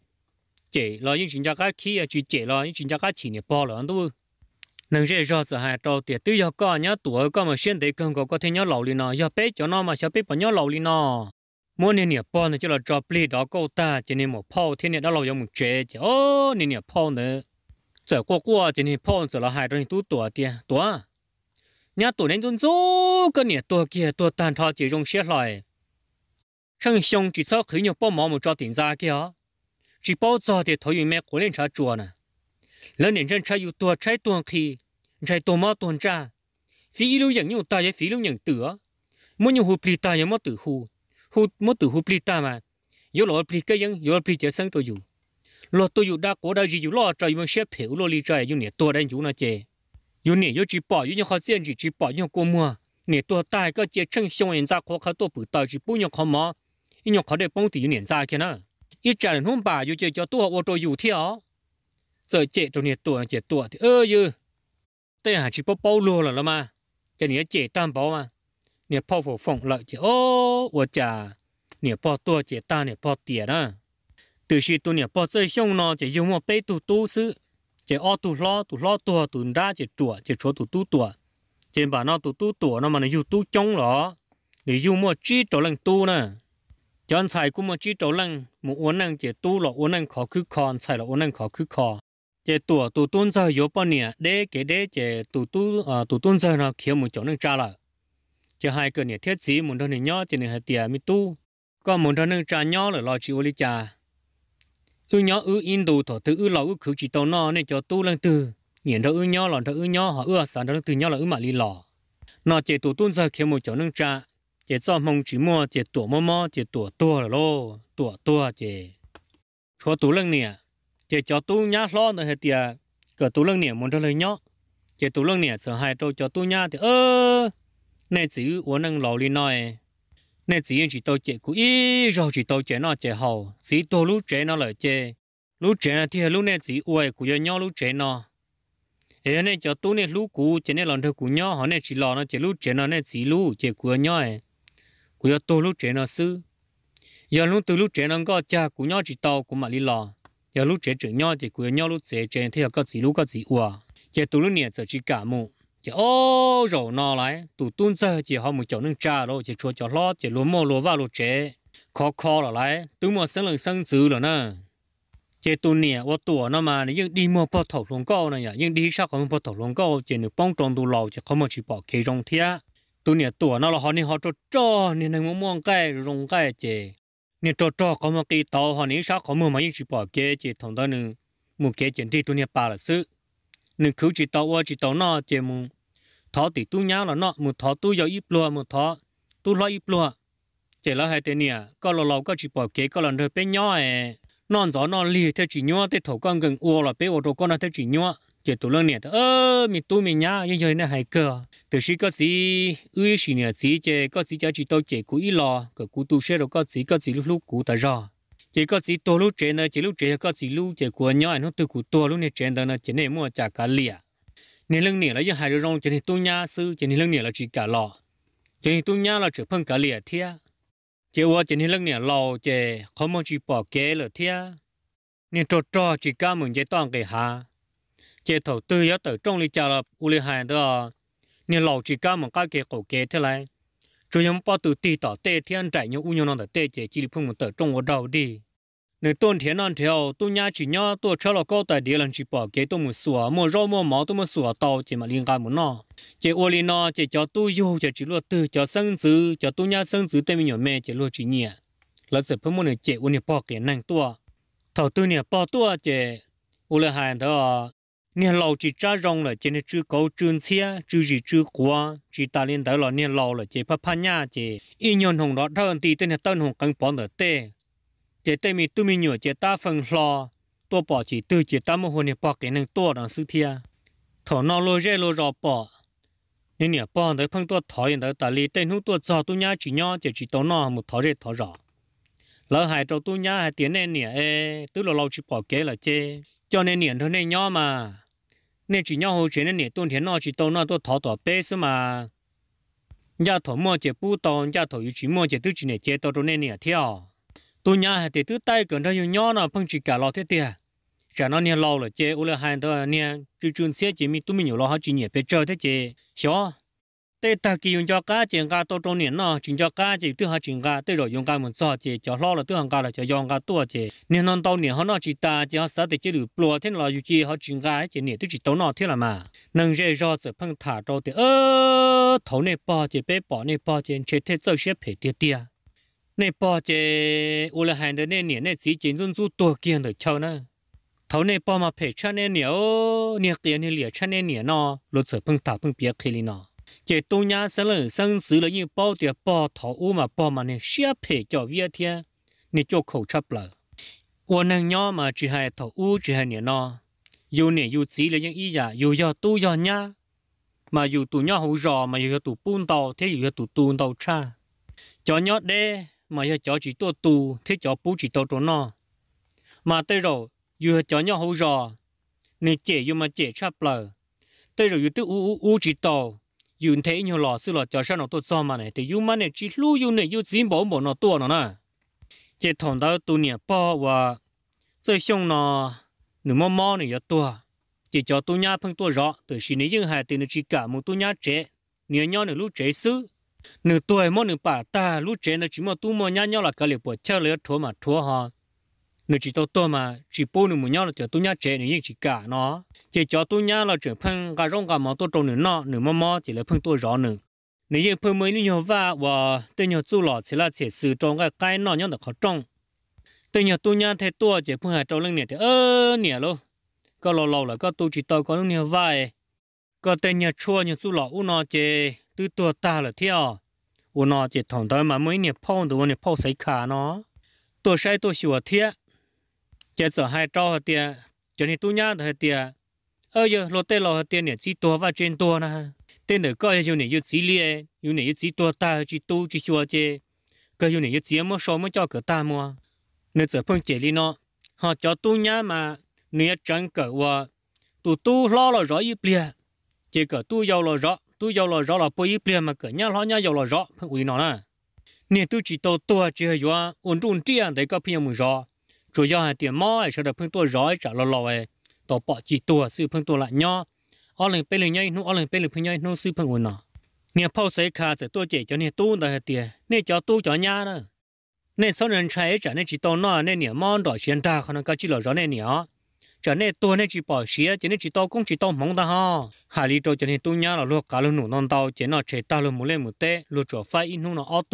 chế là những chuyện cái khí chỉ chế là những chuyện cái chỉ này bao là đâu nên sẽ rõ sự hay to thì tự do có nhớ tuổi có mà xuyên để cần có thể nhớ lâu đi nó giờ bé cho nó mà sao bé bao nhớ lâu đi nó muốn nên này bao này cho là cho plei đó câu ta chế này một bao thế này đã lâu giống một chế ô nên này bao nữa giờ qua chế này bao giờ là hai đôi tú tuổi nhà tuổi nên dỗ cái nhà tuổi kia tuổi tàn thọ chỉ dùng xét lại sang xong chỉ sau khi nhiều bao máu một cho tiền ra kia chỉ bao giờ thì thôi mẹ của lên trả chùa nè lớn年真trái tuổi trái tuổi khi trái tuổi máu tuổi ra phí lưu những nhiều tài phí lưu những tử muốn nhiều hụt plita nhiều mất tử hụt plita mà yếu lo plita những yếu plita sang tôiอยู่lo tôiอยู่đã có đã gìอยู่lo trời mà xếp hiểu lo li trờiอยู่เนี่ยตัวได้อยู่นะเจ有你有只保，有你好限制只保用过么？你多大个节称凶人家可多不到只不用好么？因为考的本地有年咋个呢？一家人红吧，有这叫多我都有条，这节中你多节多的，哟，对啊，只包落了吗？这你节担保嘛？你泡芙风了就哦，我家你包多节大你包点呢？就是多你包最凶呢，就用我背都是。chỉ ở tụ lo tua tụ ra chỉ chùa chỉ chỗ tụ tua chỉ bảo nó tụ tua nó mà nó yêu tụ trong đó để yêu mua chỉ chỗ lần tu nè chọn xài cũng mua chỉ chỗ lần một uốn năng chỉ tu là uốn năng khó cứ con xài là uốn năng khó cứ khó chỉ tụ tuôn ra yếu bao nhiêu để cái để chỉ tụ tuôn ra nó khiến một chỗ năng trả lại chỉ hai cái này thiết gì một thằng này nhỏ chỉ này hai tiền mi tu còn một thằng năng trả nhỏ là lo chịu đi trả nhỏ Indo thọ từ lẩu khử chỉ tàu nó nên cho tu lần từ nhìn ra nhỏ lòn ra nhỏ họ sản ra từ nhỏ là mà li lò nó chỉ tụ tuôn ra khi một chỗ nâng trà chỉ cho mong chỉ mua chỉ tụ mò chỉ tụ tua rồi tua chỉ cho tụ lần nè chỉ cho tu nhá lo nữa hết tiệt cái tụ lần nè muốn ra lời nhỏ chỉ tụ lần nè sợ hai trâu cho tu nhá thì này chỉ uống nâng lẩu li nói nên chỉ tao chế cũng ít rồi chỉ tao chế nó chế hậu chỉ tao lúc chế nó lại chế lúc chế thì lúc này chỉ uể của nhau lúc chế nó ấy nên cho tôi nên lúc cũ chế nên làm theo của nhau họ nên chỉ lo nó chế lúc chế nó nên chỉ lúc chế của nhau ấy của tôi lúc chế nó sư giờ lúc từ lúc chế nó có cha của nhau chỉ tao của mà đi lo giờ lúc chế chữ nhau chế của nhau lúc chế thì có chỉ uể chế tôi lúc này chỉ cả một chỉ rồi nó lại tụ tuôn ra chỉ họ một chỗ nâng trà rồi chỉ cho lo chỉ lúa mò lúa vào lúa chế khó là lại từ mà sang dữ rồi nè chỉ tụ nè và tụ nó mà nhưng đi mua bao thầu lông cao này nhưng đi sao không bao thầu lông cao chỉ được bông tròn tụ lầu chỉ không mà chỉ bỏ cây rong thia tu nè tua nó là họ nè họ cho nè nâng mong cái rong cái chế nè cho có một cái tàu họ nè sao có một mấy chỉ bỏ cái chế thằng đó nè một cái chuyện thì tu nè ba là sự nè cứ chỉ tàu nó chế một thọ thì tu nhau là nó một thọ tu giờ ít lúa một thọ tu lo ít lúa chế là hai tên nè có lâu có chỉ bỏ cái có lần thôi bé nhỏ non gió non lì theo chỉ nhỏ theo thầu con gần uo là bé ô tô con theo chỉ nhỏ chế tu lăng nè mình tu mình nhá như vậy nè hay cơ từ khi có gì ư xí nè gì chế có gì cho chỉ tao chế cú ít lo cái cú tu xe rồi có gì lúc cú ta ra chế có gì to lúc chế nè chế lúc chế có gì lúc chế của nhỏ nó từ cú to lúc nè chế đó nè chế này mua trả cả lìa nè lăng nè là như hai đứa rong chế này tu nhá sư chế này lăng nè là chỉ cả lò chế này tu nhá là chỉ phân cả lìa thia chế qua chế này lăng nè lò chế không muốn chỉ bỏ kế là thia nè trò chỉ cả mình chế toàn cái hà chế thầu tư yếu từ trong lý trả là u lý hai đó nè lò chỉ cả một cái cổ kế thế này chủ yếu bao từ tì tỏ tê thiên trải những u nhau nó tê chế chỉ phun một tờ trong ở đầu đi nè tôn thiên non theo tu nhá chỉ nhá tu cho là có tại địa lần chỉ bỏ kế tu một sủa mua rau mua máu tu một sủa tàu chế mà liên quan một nó chế u lý nó chế cho tu yêu chế chỉ lo tư cho sinh tử cho tu nhá sinh tử tên mình nhỏ mẹ chế lo chỉ nhẹ là sẽ phun một nè chế u nè bỏ kế năng tua thầu tư nè bỏ tua chế u lý hai đó nè lầu chỉ trả rong là chế nè chữ cầu chữ xe chữ gì chữ qua chỉ ta liên tới là nè lầu là chế phát nhá chế y nhon hồng đó thằng tì tên nè tên hồng căng bỏ nở tê chế tê mi tu mi nhựa chế ta phần lo tua bỏ chỉ từ chế ta một hồi nè bỏ cái nè tua đằng sư thia thọ nó lôi rê lôi rọ bỏ nè bỏ tới phân tua thọ hiện tới ta li tên hút tua giò tu nhá chỉ nhó chế chỉ tao nó một thọ rê thọ rọ lỡ hai trâu tu nhá hai tiếng nè tức là lâu chỉ bỏ kế là chế cho nên niệm thôi nên nhỏ mà nên chỉ nhau hồi chuyện nên niệm tuần thiệt nó chỉ tao nó tôi thọ thọ bé xứ mà nhà thọ mua chỉ bù tao nhà thọ chỉ mua chỉ tự chỉ này chế tao cho nên niệm theo tôi nhà thì tự tay cần thay nhỏ nó phân chỉ cả lọ thế tiệt chả nó niệm lâu là chế u là hai đó niệm chú chuyên xe chỉ mi tôi mình nhiều lo họ chỉ niệm bé chơi thế chế xó tê ta kỳ dùng cho cá chuyện cá tao trong niệm nó chỉ cho cá chỉ tự họ chuyện cá tê rồi dùng cá một sao chế cho lo là tự hàng cá là cho dùng cá tua chế niệm non tao niệm họ nó chỉ ta chỉ họ sợ để chế được plua thế là dù chi họ chuyện cá chế niệm tự chỉ tao nó thế là mà nâng dễ do sự phân thả đâu thì thấu này bỏ chế bé bỏ này bỏ chế chế thế giờ sẽ phải tiệt tiệt này bỏ chế u là hành đến niệm này chỉ chỉ dùng tua kiên được chơi nữa thấu này bỏ mà phải chơi này niệm niệm tiền niệm liệt chơi này niệm nó luật sự phân thả phân biệt khi nó chế tu nhá sẽ là sinh sử là như bao tiền bao thọ u mà bao mà này xếp phải cho việt thiên này cho khẩu chấp là我能鸟嘛只系头乌只系年咯，有年有子了样一呀，有要都要呀，嘛有都鸟好热嘛有要都半道，thế有要都半道差，cho nhót đê mà要cho chỉตัวtu thế cho bố chỉ tao cho nó, mà tới rồi有cho nhót好热，你姐有嘛姐差不了，tới rồi有都乌chỉ tao，有thế nhiều lọ xưa lọ cho sao nó tốt sao mà này, thì有mà này chỉ lu有này有tiền bảo bảo nó tốt nó nè. chế thằng đó tu niệm bỏ và chơi xong nó nửa mò này giờ tua chỉ cho tu nhá phân tua rõ từ khi này dương hai từ nó chỉ cả một tu nhá trẻ nửa nhau nửa lúc trẻ xứ nửa tuổi mò nửa bà ta lúc trẻ nó chỉ mò tu mò nhá nhau là cái liệu bỏ chơi lửa thua mà thua ha nửa chỉ tao mà chỉ bố nửa một nhau là cho tu nhá trẻ nửa dương chỉ cả nó chỉ cho tu nhá là chuyển phân cả rong cả mò tu trâu nửa mò chỉ là phân tua rõ nửa nếu như phương mới nhiều và tên nhiều du lọ chỉ là chỉ sử trong cái nó nhau được khó trong tên nhiều tu nhau thế tua chỉ phương hà trong lưng này thì nè luôn có lâu là có tu chỉ tao có nhiều vai có tên nhiều chua nhiều du lọ u nó chỉ từ tua ta là theo u nó chỉ thằng đó mà mới nhiều phong được nhiều phong sấy khả nó tua sai tua sửa thiệt chỉ sợ hai trâu hạt tiền cho nên tu nhau hạt tiền giờ lô tê lô hạt tiền này chỉ tua và trên tua nè tên được coi như này như chỉ lia như này như chỉ tua ta chỉ tu chỉ xua chứ cái như này như chỉ mua số mới cho cửa ta mua nếu giờ phong chế li nó họ cho tu nhá mà nếu chẳng cỡ và tu lo là rõ ít bia chỉ cỡ tu giàu là rõ là bôi ít bia mà cỡ nhá lo nhá giàu là rõ phong uy nó nè nếu tu chỉ tua chỉ hayว่าổn trung tiền để có phiền mùi rõ chủ yếu là tiền mò ấy sẽ được phong tua rõ trả lo ấy tao bỏ chỉ tua sự phong tua lại nhá ở lần bên lần nhảy ở lần bên lần nhảy nó sư phong uy nó nếu phao sấy khá sẽ tua chỉ cho nên tu là tiền nếu cho tu cho nhá đó nên sau này trái trả nên chỉ tao nó nên nhiều món đỏ xuyên ta không có chỉ là rõ nên nhiều cho nên tôi nên chỉ bỏ xía cho nên chỉ tao cũng chỉ tao mong ta ha hà lý cho nên tôi nhớ là lúc cả lúc nụ non tao chỉ nó chạy tao lúc một lên một té lúc cho phải in nó auto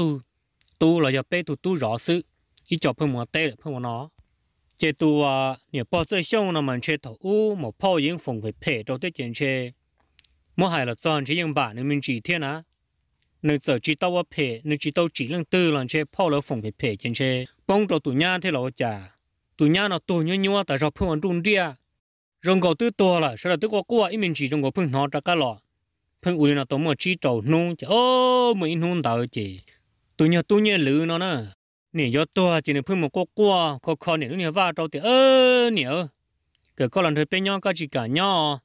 tu là giờ bé tu rõ sự ít cho phân một té phân một nó chế tu nhiều bao giờ xong nó mình chơi thầu một bao những phòng phải phê cho tới chuyện chơi mỗi hai là chọn chỉ những bạn nên mình chỉ thiên á nên giờ chỉ tao phê nên chỉ tao chỉ lần tư lần chơi bao là phòng phải phê chuyện chơi bông cho tụi nhá thế là chả tụi nhá nó tụi nhá tại sao phân trung địa rong cầu tứ to là sau đó tứ có qua ít mình chỉ rong cầu phân nó ra cái lọ phân ui nó tụi mà chỉ trầu nung ô mình nung tao chỉ tụi nhá lử nó nè nè do to chỉ nên phân một qua có con nè nó vào trâu thì nè cái con lần thứ bên nhau có chỉ cả nhau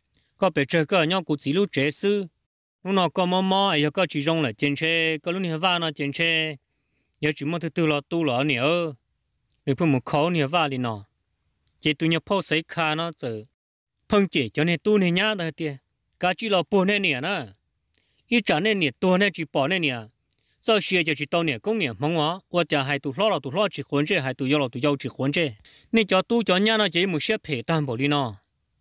có bé chơi cái nhau cũng chỉ lúc trẻ sư lúc nào có mò giờ có chỉ rong là trên xe có lúc nè vào nó trên xe giờ chỉ muốn thứ tư là tu là nè để phân một khó nè vào đi nó chỉ tụi nhau phô sấy khá nó giờ phân chỉ cho nên tu nè nhá thôi tiệt cả chỉ là buồn nè nè ít trả nè tu nè chỉ bỏ nè sau khi chỉ tao nè công nè mong quá, tôi chỉ hai tụ lo chỉ huấn chế hai tụ yêu chỉ huấn chế, nên cho tu cho nhà nó chỉ một些陪伴不离nó,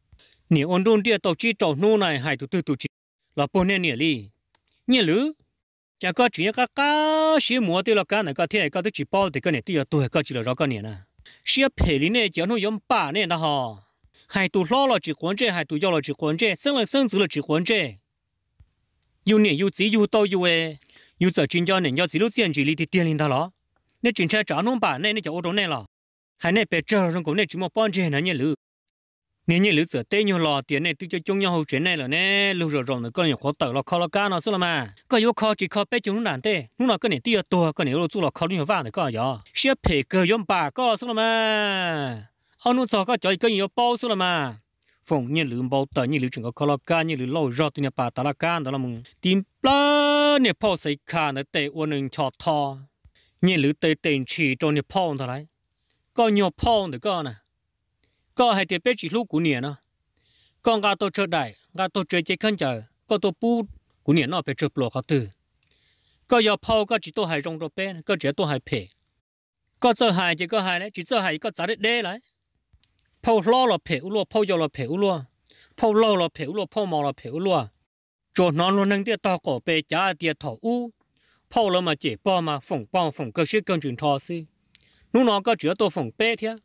nè ôn đôn địa tao chỉ trâu nô này hai tụ chỉ là bốn nè li, nè lử, chỉ có chỉ cái xí mua thì là cái này cái thế cái chỉ bao thì cái này thì tôi cái chỉ là cái nè nè, xí陪li nè chỉ nó用把nè đó ha, hai tụ lo chỉ huấn chế hai tụ yêu chỉ huấn chế，生了生子了只huấn chế，有nè有子有到有诶。有在真正人要记录建筑里的电铃它了，那警察找弄把那就欧洲那了，还那别这上国内怎么帮着那年路，那年路在对牛了，电那对着中央后转来了呢，路上让那个人活到了靠了干了是了嘛，个有靠只靠北京难的，弄那个人第二多，个人路做了靠你饭的个呀，些赔个用把个是了嘛，好弄早个叫一个人要包是了嘛。phòng như lưỡi bao tờ như lưỡi trường có coloca như lưỡi lâu rót tụi nhà bà ta là can đó là mùng tìm plơ nè phao xây khả nè tệ uốn nâng chọt thò như lưỡi tệ tiền chỉ cho nè phao thôi đấy có nhiều phao được có nè có hai tiệp bé chỉ lúc của nè nó con gà tôi chơi đại gà tôi chơi chơi khăn chờ có tôi pu của nè nó phải chụp lọ cả từ có nhiều phao có chỉ tôi hai rong rồi bé có chỉ tôi hai phe có chơi hai chỉ có hai đấy chỉ chơi hai có giá đế đấy phao lo là phê u lo phao giò là phê u lo phao lo là phê u lo phao mò là phê u lo cho nó luôn nâng tiệt tao cổ bê giá tiệt thầu u phao là mà chỉ bao mà phồng cơ sĩ cần chuyển thọ sư lúc nó có chữa tôi phồng bê thế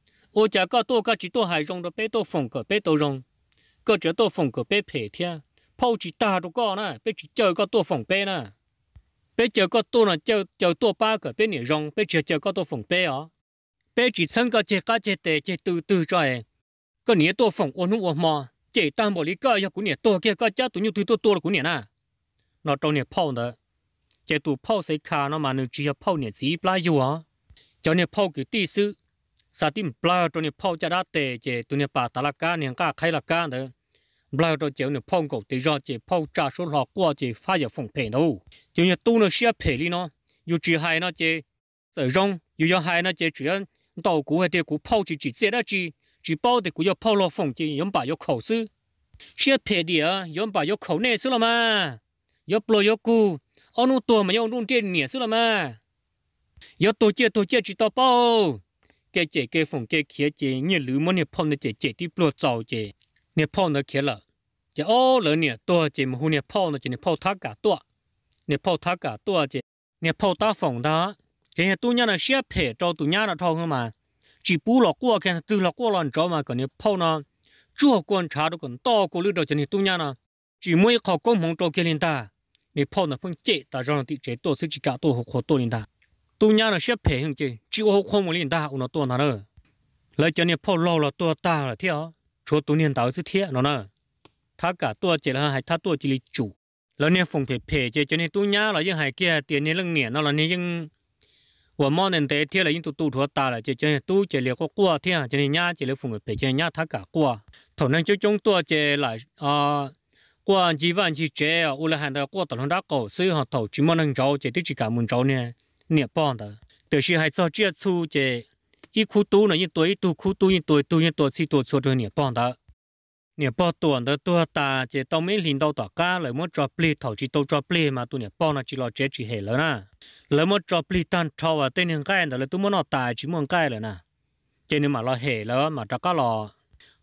ô chả có tôi có chỉ tôi hai rong đó bê tôi phồng cơ bê tôi rong có chữa tôi phồng cơ bê phê thế phao chỉ ta đâu có nè bê chỉ chờ có tôi phồng bê nè bê chờ có tôi là chờ tôi ba cơ bê nhỉ rong bê chờ có tôi phồng bê ó bé chỉ chân cái chế tệ chế từ cho ấy cái này tôi phồng ôn nụ mò chế tam bảo lý cái của này tôi kia cái giá tụi như tôi là của này nè nó trong này phao đó chế tụ phao xây khá nó mà nó chỉ là phao này chỉ plai yêu á cho này phao cái tí sư sa tim plai trong này phao cho đã tệ chế tụi này bà ta là cá này cá khai là cá đó plai trong chế này phao cổ tí ra chế phao trả số lọ qua chế phá giờ phồng phèn đâu cho này tu nó sẽ phê đi nó yêu chỉ hai nó chế rồi rong yêu hai nó chế chuyện tàu cũ hay tiêu cũ phao chỉ dễ đó chỉ bao thì cũng要泡了风就用把有口是，些别的用把有口内是了嘛，有不有股，哦弄多嘛用这年是了嘛，有多接知道包，cái风cái kia cái như lưỡi mà như泡nó cái đi blo trâu cái, như泡nó kia là, cái ô lỡ nhưตัวcái mà hôm như泡nó cái như泡thác cảตัว, như泡thác cảตัวcái, như泡ta phong đó. Cái tụi nhà nó xếp phê cho tụi nhà nó thao không mà chỉ bù lọ qua cái từ lọ qua lần cho mà còn như phao nó chua quan trả được còn to của lưỡi đầu cho nên tụi nhà nó chỉ mỗi khó công hồng cho cái liên ta nên phao nó phân chế ta cho nó tự chế tổ chức chỉ cả tổ học tổ liên ta tụi nhà nó xếp phê hình chế chỉ học không một liên ta nó tổ nào nữa lấy cho nên phao lọ là tổ ta là theo cho tụi liên ta sẽ theo nó nữa thà cả tổ chế là hay thà tổ chỉ là chủแล้วเนี่ยฝงเพchế cho nên tụi nhà là những hai kia tiềnเนี่ยเรื่องเนี่ยnó là những我们能得天了，印度多大了，就都这里个过天，这里伢这里父母陪这伢他个过，头能就种多这来过几万几这，我来喊他过到那打狗，所以哈头只么能找这都只干门找呢，你帮的，就是还做这出这一苦多呢，一多苦多吃多错着你帮的。เนี่ยพอตัวตาเจต้องไม่ลิน到ก้าเลยมันจอบปลีถอจีตัวจอบปลีมาตัวเนี่ยป้อนจีรอเจจีเห็นแล้วนะแล้วมันจอบปลีตันทว่าเต้นยังใกล้แต่เลยตัวมันนอตายจีมันใกล้เลยนะเจนี่มาเราเห็นแล้วมาจากก็รอ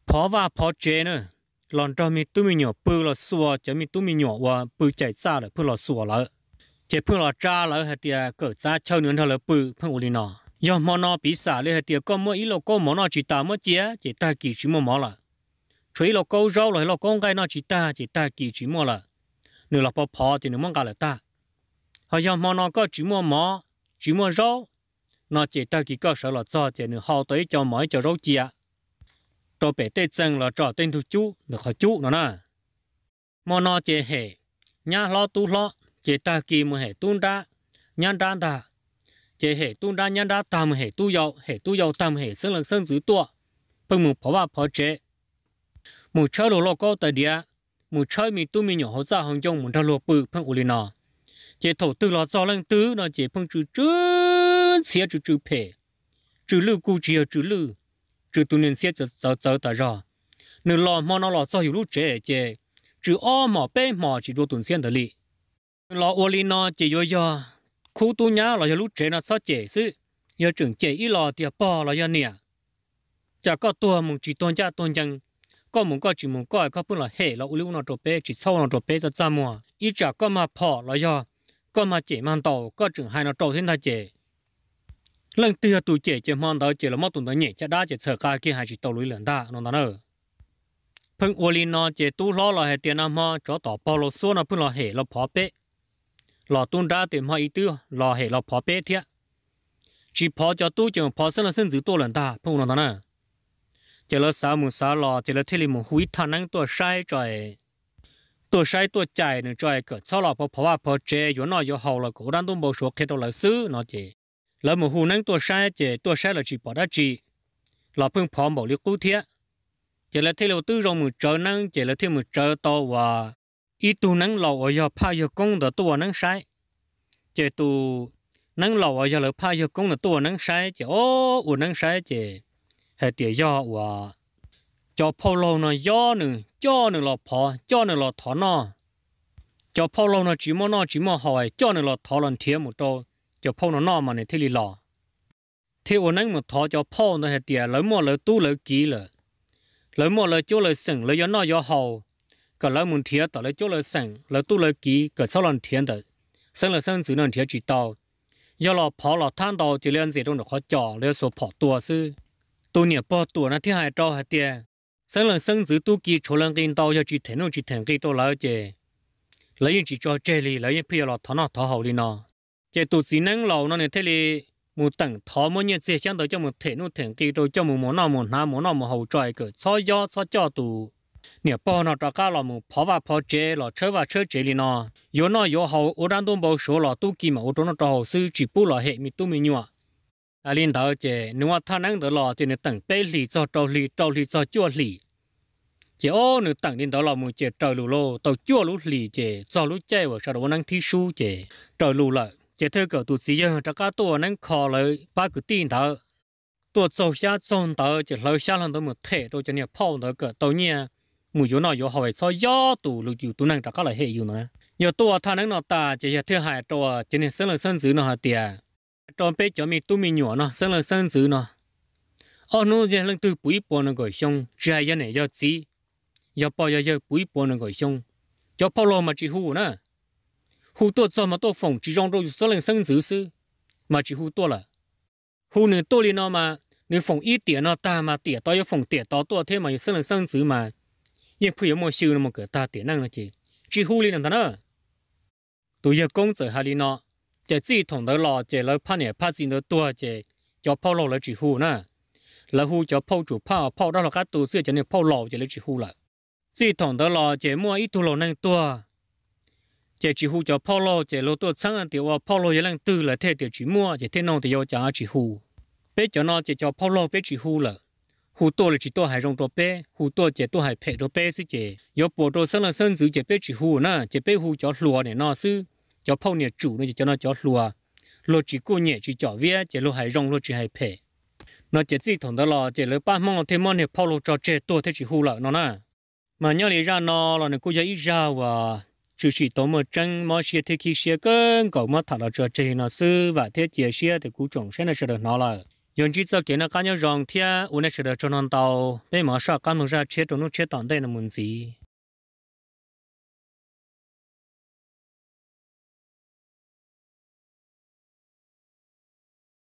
phó và phó chế nữa lon cho mi tu mi nhỏ bự là xua cho mi tu mi nhỏ và bự chạy xa là bự là xua lại chế bự là cha lại hay tiệt cỡ cha chơi nữa thôi là bự phân uli nọ do món nọ bị xả lên hay tiệt có mỗi ít là có món nọ chỉ ta mới chế chỉ ta kỳ chỉ món là chuối là câu rau là con cái nọ chỉ ta kỳ chỉ món là nếu là phó thì nếu món cái là ta hay do món nọ có chỉ món rau nó chỉ ta kỳ cơ sở là cho chỉ nếu họ tới cho mỗi cho rau chia cho bé tết chân là cho tên thu chú được họ chú nó nè mà nó chỉ hệ nhà lo tu lo chỉ ta kỳ mà hệ tu đa nhân đa ta chỉ hệ tu đa nhân đa ta mà hệ tu giàu ta mà hệ sinh giữ tua bằng một phó chế một chơi đồ lo có tại địa một chơi mi tu mi nhỏ họ ra hàng trong một thằng lo bự bằng uli nọ chỉ thổ tư lo cho lên tứ nó chỉ bằng chữ xía chữ phê chữ lư cu chữ lư chữ tu nên xía cho ta ra nếu lo mà nó lo cho hiểu lúc chế chế chữ o mà bé mà chỉ đồ tuần xuyên được li lo uli nọ chỉ yo khu tu nhá là lúc chế nó sao chế chứ giờ trưởng chế ít lo thì bỏ là giờ nè chả có tua một chỉ tôn cha tôn chân có một có chỉ một có bữa là hệ là uli nó trộn bé chỉ sau nó trộn bé cho cha mua ít chả có mà bỏ là giờ có mà chế mang tàu có trưởng hai nó trộn thêm thay chế lần tiêu tụ chế mang tàu chế là mất tuần đó nhẹ chả đá chế sợ cả kia hai chỉ tàu lưới lần ta nó đó phân uli nó chế tu lo là hệ tiền nam ho cho tàu bao lô số nó bữa là hệ là bỏ bé lò tuôn ra tìm hai ý tư lò hệ lò phó bé thiệt chỉ phó cho tu chỉ phó sinh là sinh giữ tu lần ta phong nó nè chỉ là sáu mùng sáu lò chỉ là thế liền một hủy thằng năng tua sai tua chạy nữa trời cỡ sau lò phó chế yếu nó yếu hậu là cổ đang tung bầu số khi đâu là xứ nó chỉ là một hủy năng tua sai là chỉ bỏ ra chỉ lò phong phó bảo liệt cú thiệt chỉ là thế liền tư rong một trời năng chỉ là thêm một trời to và ít tu năng lầu ở giờ pha giờ công的ตัวnăng sai chế tu năng lầu ở giờ là pha giờ công的ตัวnăng sai chế ô năng sai chế hệ tiền do và cho polo nó do nữa là phò cho nữa là thọ nó cho polo nó chỉ mà hỏi cho nữa là thọ lần thiệt một tô cho polo nó mà này thế li lò thế ô năng một thọ cho polo nó hệ tiền lấy mua lấy tu lấy kỹ lấy mua lấy chỗ lấy sừng lấy do nó do hậu cái lấy muốn thiệt tại lấy chỗ lấy sẵn lấy tu lấy kỹ cái sau lần thiệt đấy sẵn là sẵn chỉ nên thiệt chỉ tàu do là跑了摊到就连这种的好叫来说跑多是多年跑多那天还招还点sẵn là sẵn只tu kỹ出来跟到要只填给到了这lấy chỉ cho这里lấy bây giờ là thọ hậu đi nó这tu chỉ năng lâu nó này thế li một tầng thọ mỗi nhiêu chỉ相对cho một填给到cho một món hậu trai cái sao cho tu nè bao nó cho cá là một phó chế là chơi chế li nó yếu nó yếu hậu ở đang đông bao số là tu kỳ mà ở trong nó cho hậu sư chỉ bu là hệ mi tu mi nhua liên đạo chế nếu mà thằng năng đó là thì nó tặng bé lì cho trâu lì cho chua lì chế ô nếu tặng liên đạo là một chế trâu lù tàu chua lù lì chế cho lù chơi và sau đó năng thi su chế trâu lù lại chế theo kiểu tụt chỉ giờ cho cá tua năng kho lại ba cái tin đạo tua trâu xa trâu đạo chế lâu xa lần đó một thể rồi cho nè phao đó cái tàu nhẹ mùi yếu nó yếu hỏi sao gió tụ lục yếu tụ năng trả các loại hệ yếu nữa yếu tua thằng năng nó ta chỉ là thứ hai tua chỉ nên sinh là sinh dưỡng nó hả tiệt trong bé cho mình tu mình nhỏ nó sinh là sinh dưỡng nó nó giờ lần từ bụi bò nó gọi xong trái giờ này giờ gì giờ bao giờ bụi bò nó gọi xong cho bao lâu mà chỉ hú nữa hú tua cho mà tua phòng chỉ trong rồi sinh là sinh dưỡng sư mà chỉ hú tua là hú nữa tua lên nó mà nếu phòng ít tiền nó ta mà tiền tao phòng tiền tao tua thế mà sinh là sinh dưỡng mà nhưng bây giờ mua siêu nó một cái ta tiền năng là chỉ hú lên đó nữa tôi giờ công giờ hà lên nó chỉ chỉ thằng đó là chỉ lấy pan này pan gì đó tua chỉ cho phao lẩu là chỉ hú nè là hú cho phao chủ phao đó là cái tổ sư cho nên phao lẩu chỉ là chỉ hú là chỉ thằng đó là chỉ mua ít tu lẩu năng tua chỉ hú cho phao lẩu chỉ lẩu tua sáng anh tiểu phao lẩu giờ năng tư là thế chỉ mua chỉ thế nào thì giờ trả chỉ hú bé cho nó chỉ cho phao lẩu bé chỉ hú là hú tua là chỉ tua hải rong tua bé hú tua chỉ tua hải phệ tua bé chứ chỉ giờ bộ tua sáng là sáng giữ chỉ bé chỉ hú nè chỉ bé hú cho lúa này nó chứ cho phao nhiệt chủ nó chỉ cho nó cho lúa chỉ cô nhiệt chỉ cho vía chỉ lúa hải rong lúa chỉ hải phệ nó chỉ thằng đó là chỉ lấy ba mong thêm mong nhiệt phao lúa cho trẻ tua thế chỉ hú lại nó nè mà nhớ lý ra nó là nó cô dạy ra và chỉ tao mà trăng mà xe thế khi xe cơn cậu mà thằng đó cho trẻ nó sư và thế chia xe thì cũng trồng xe nó sẽ được nó là 用只做给那干要让天，我那是的中南道，被马上干弄上车中路车当代的门子。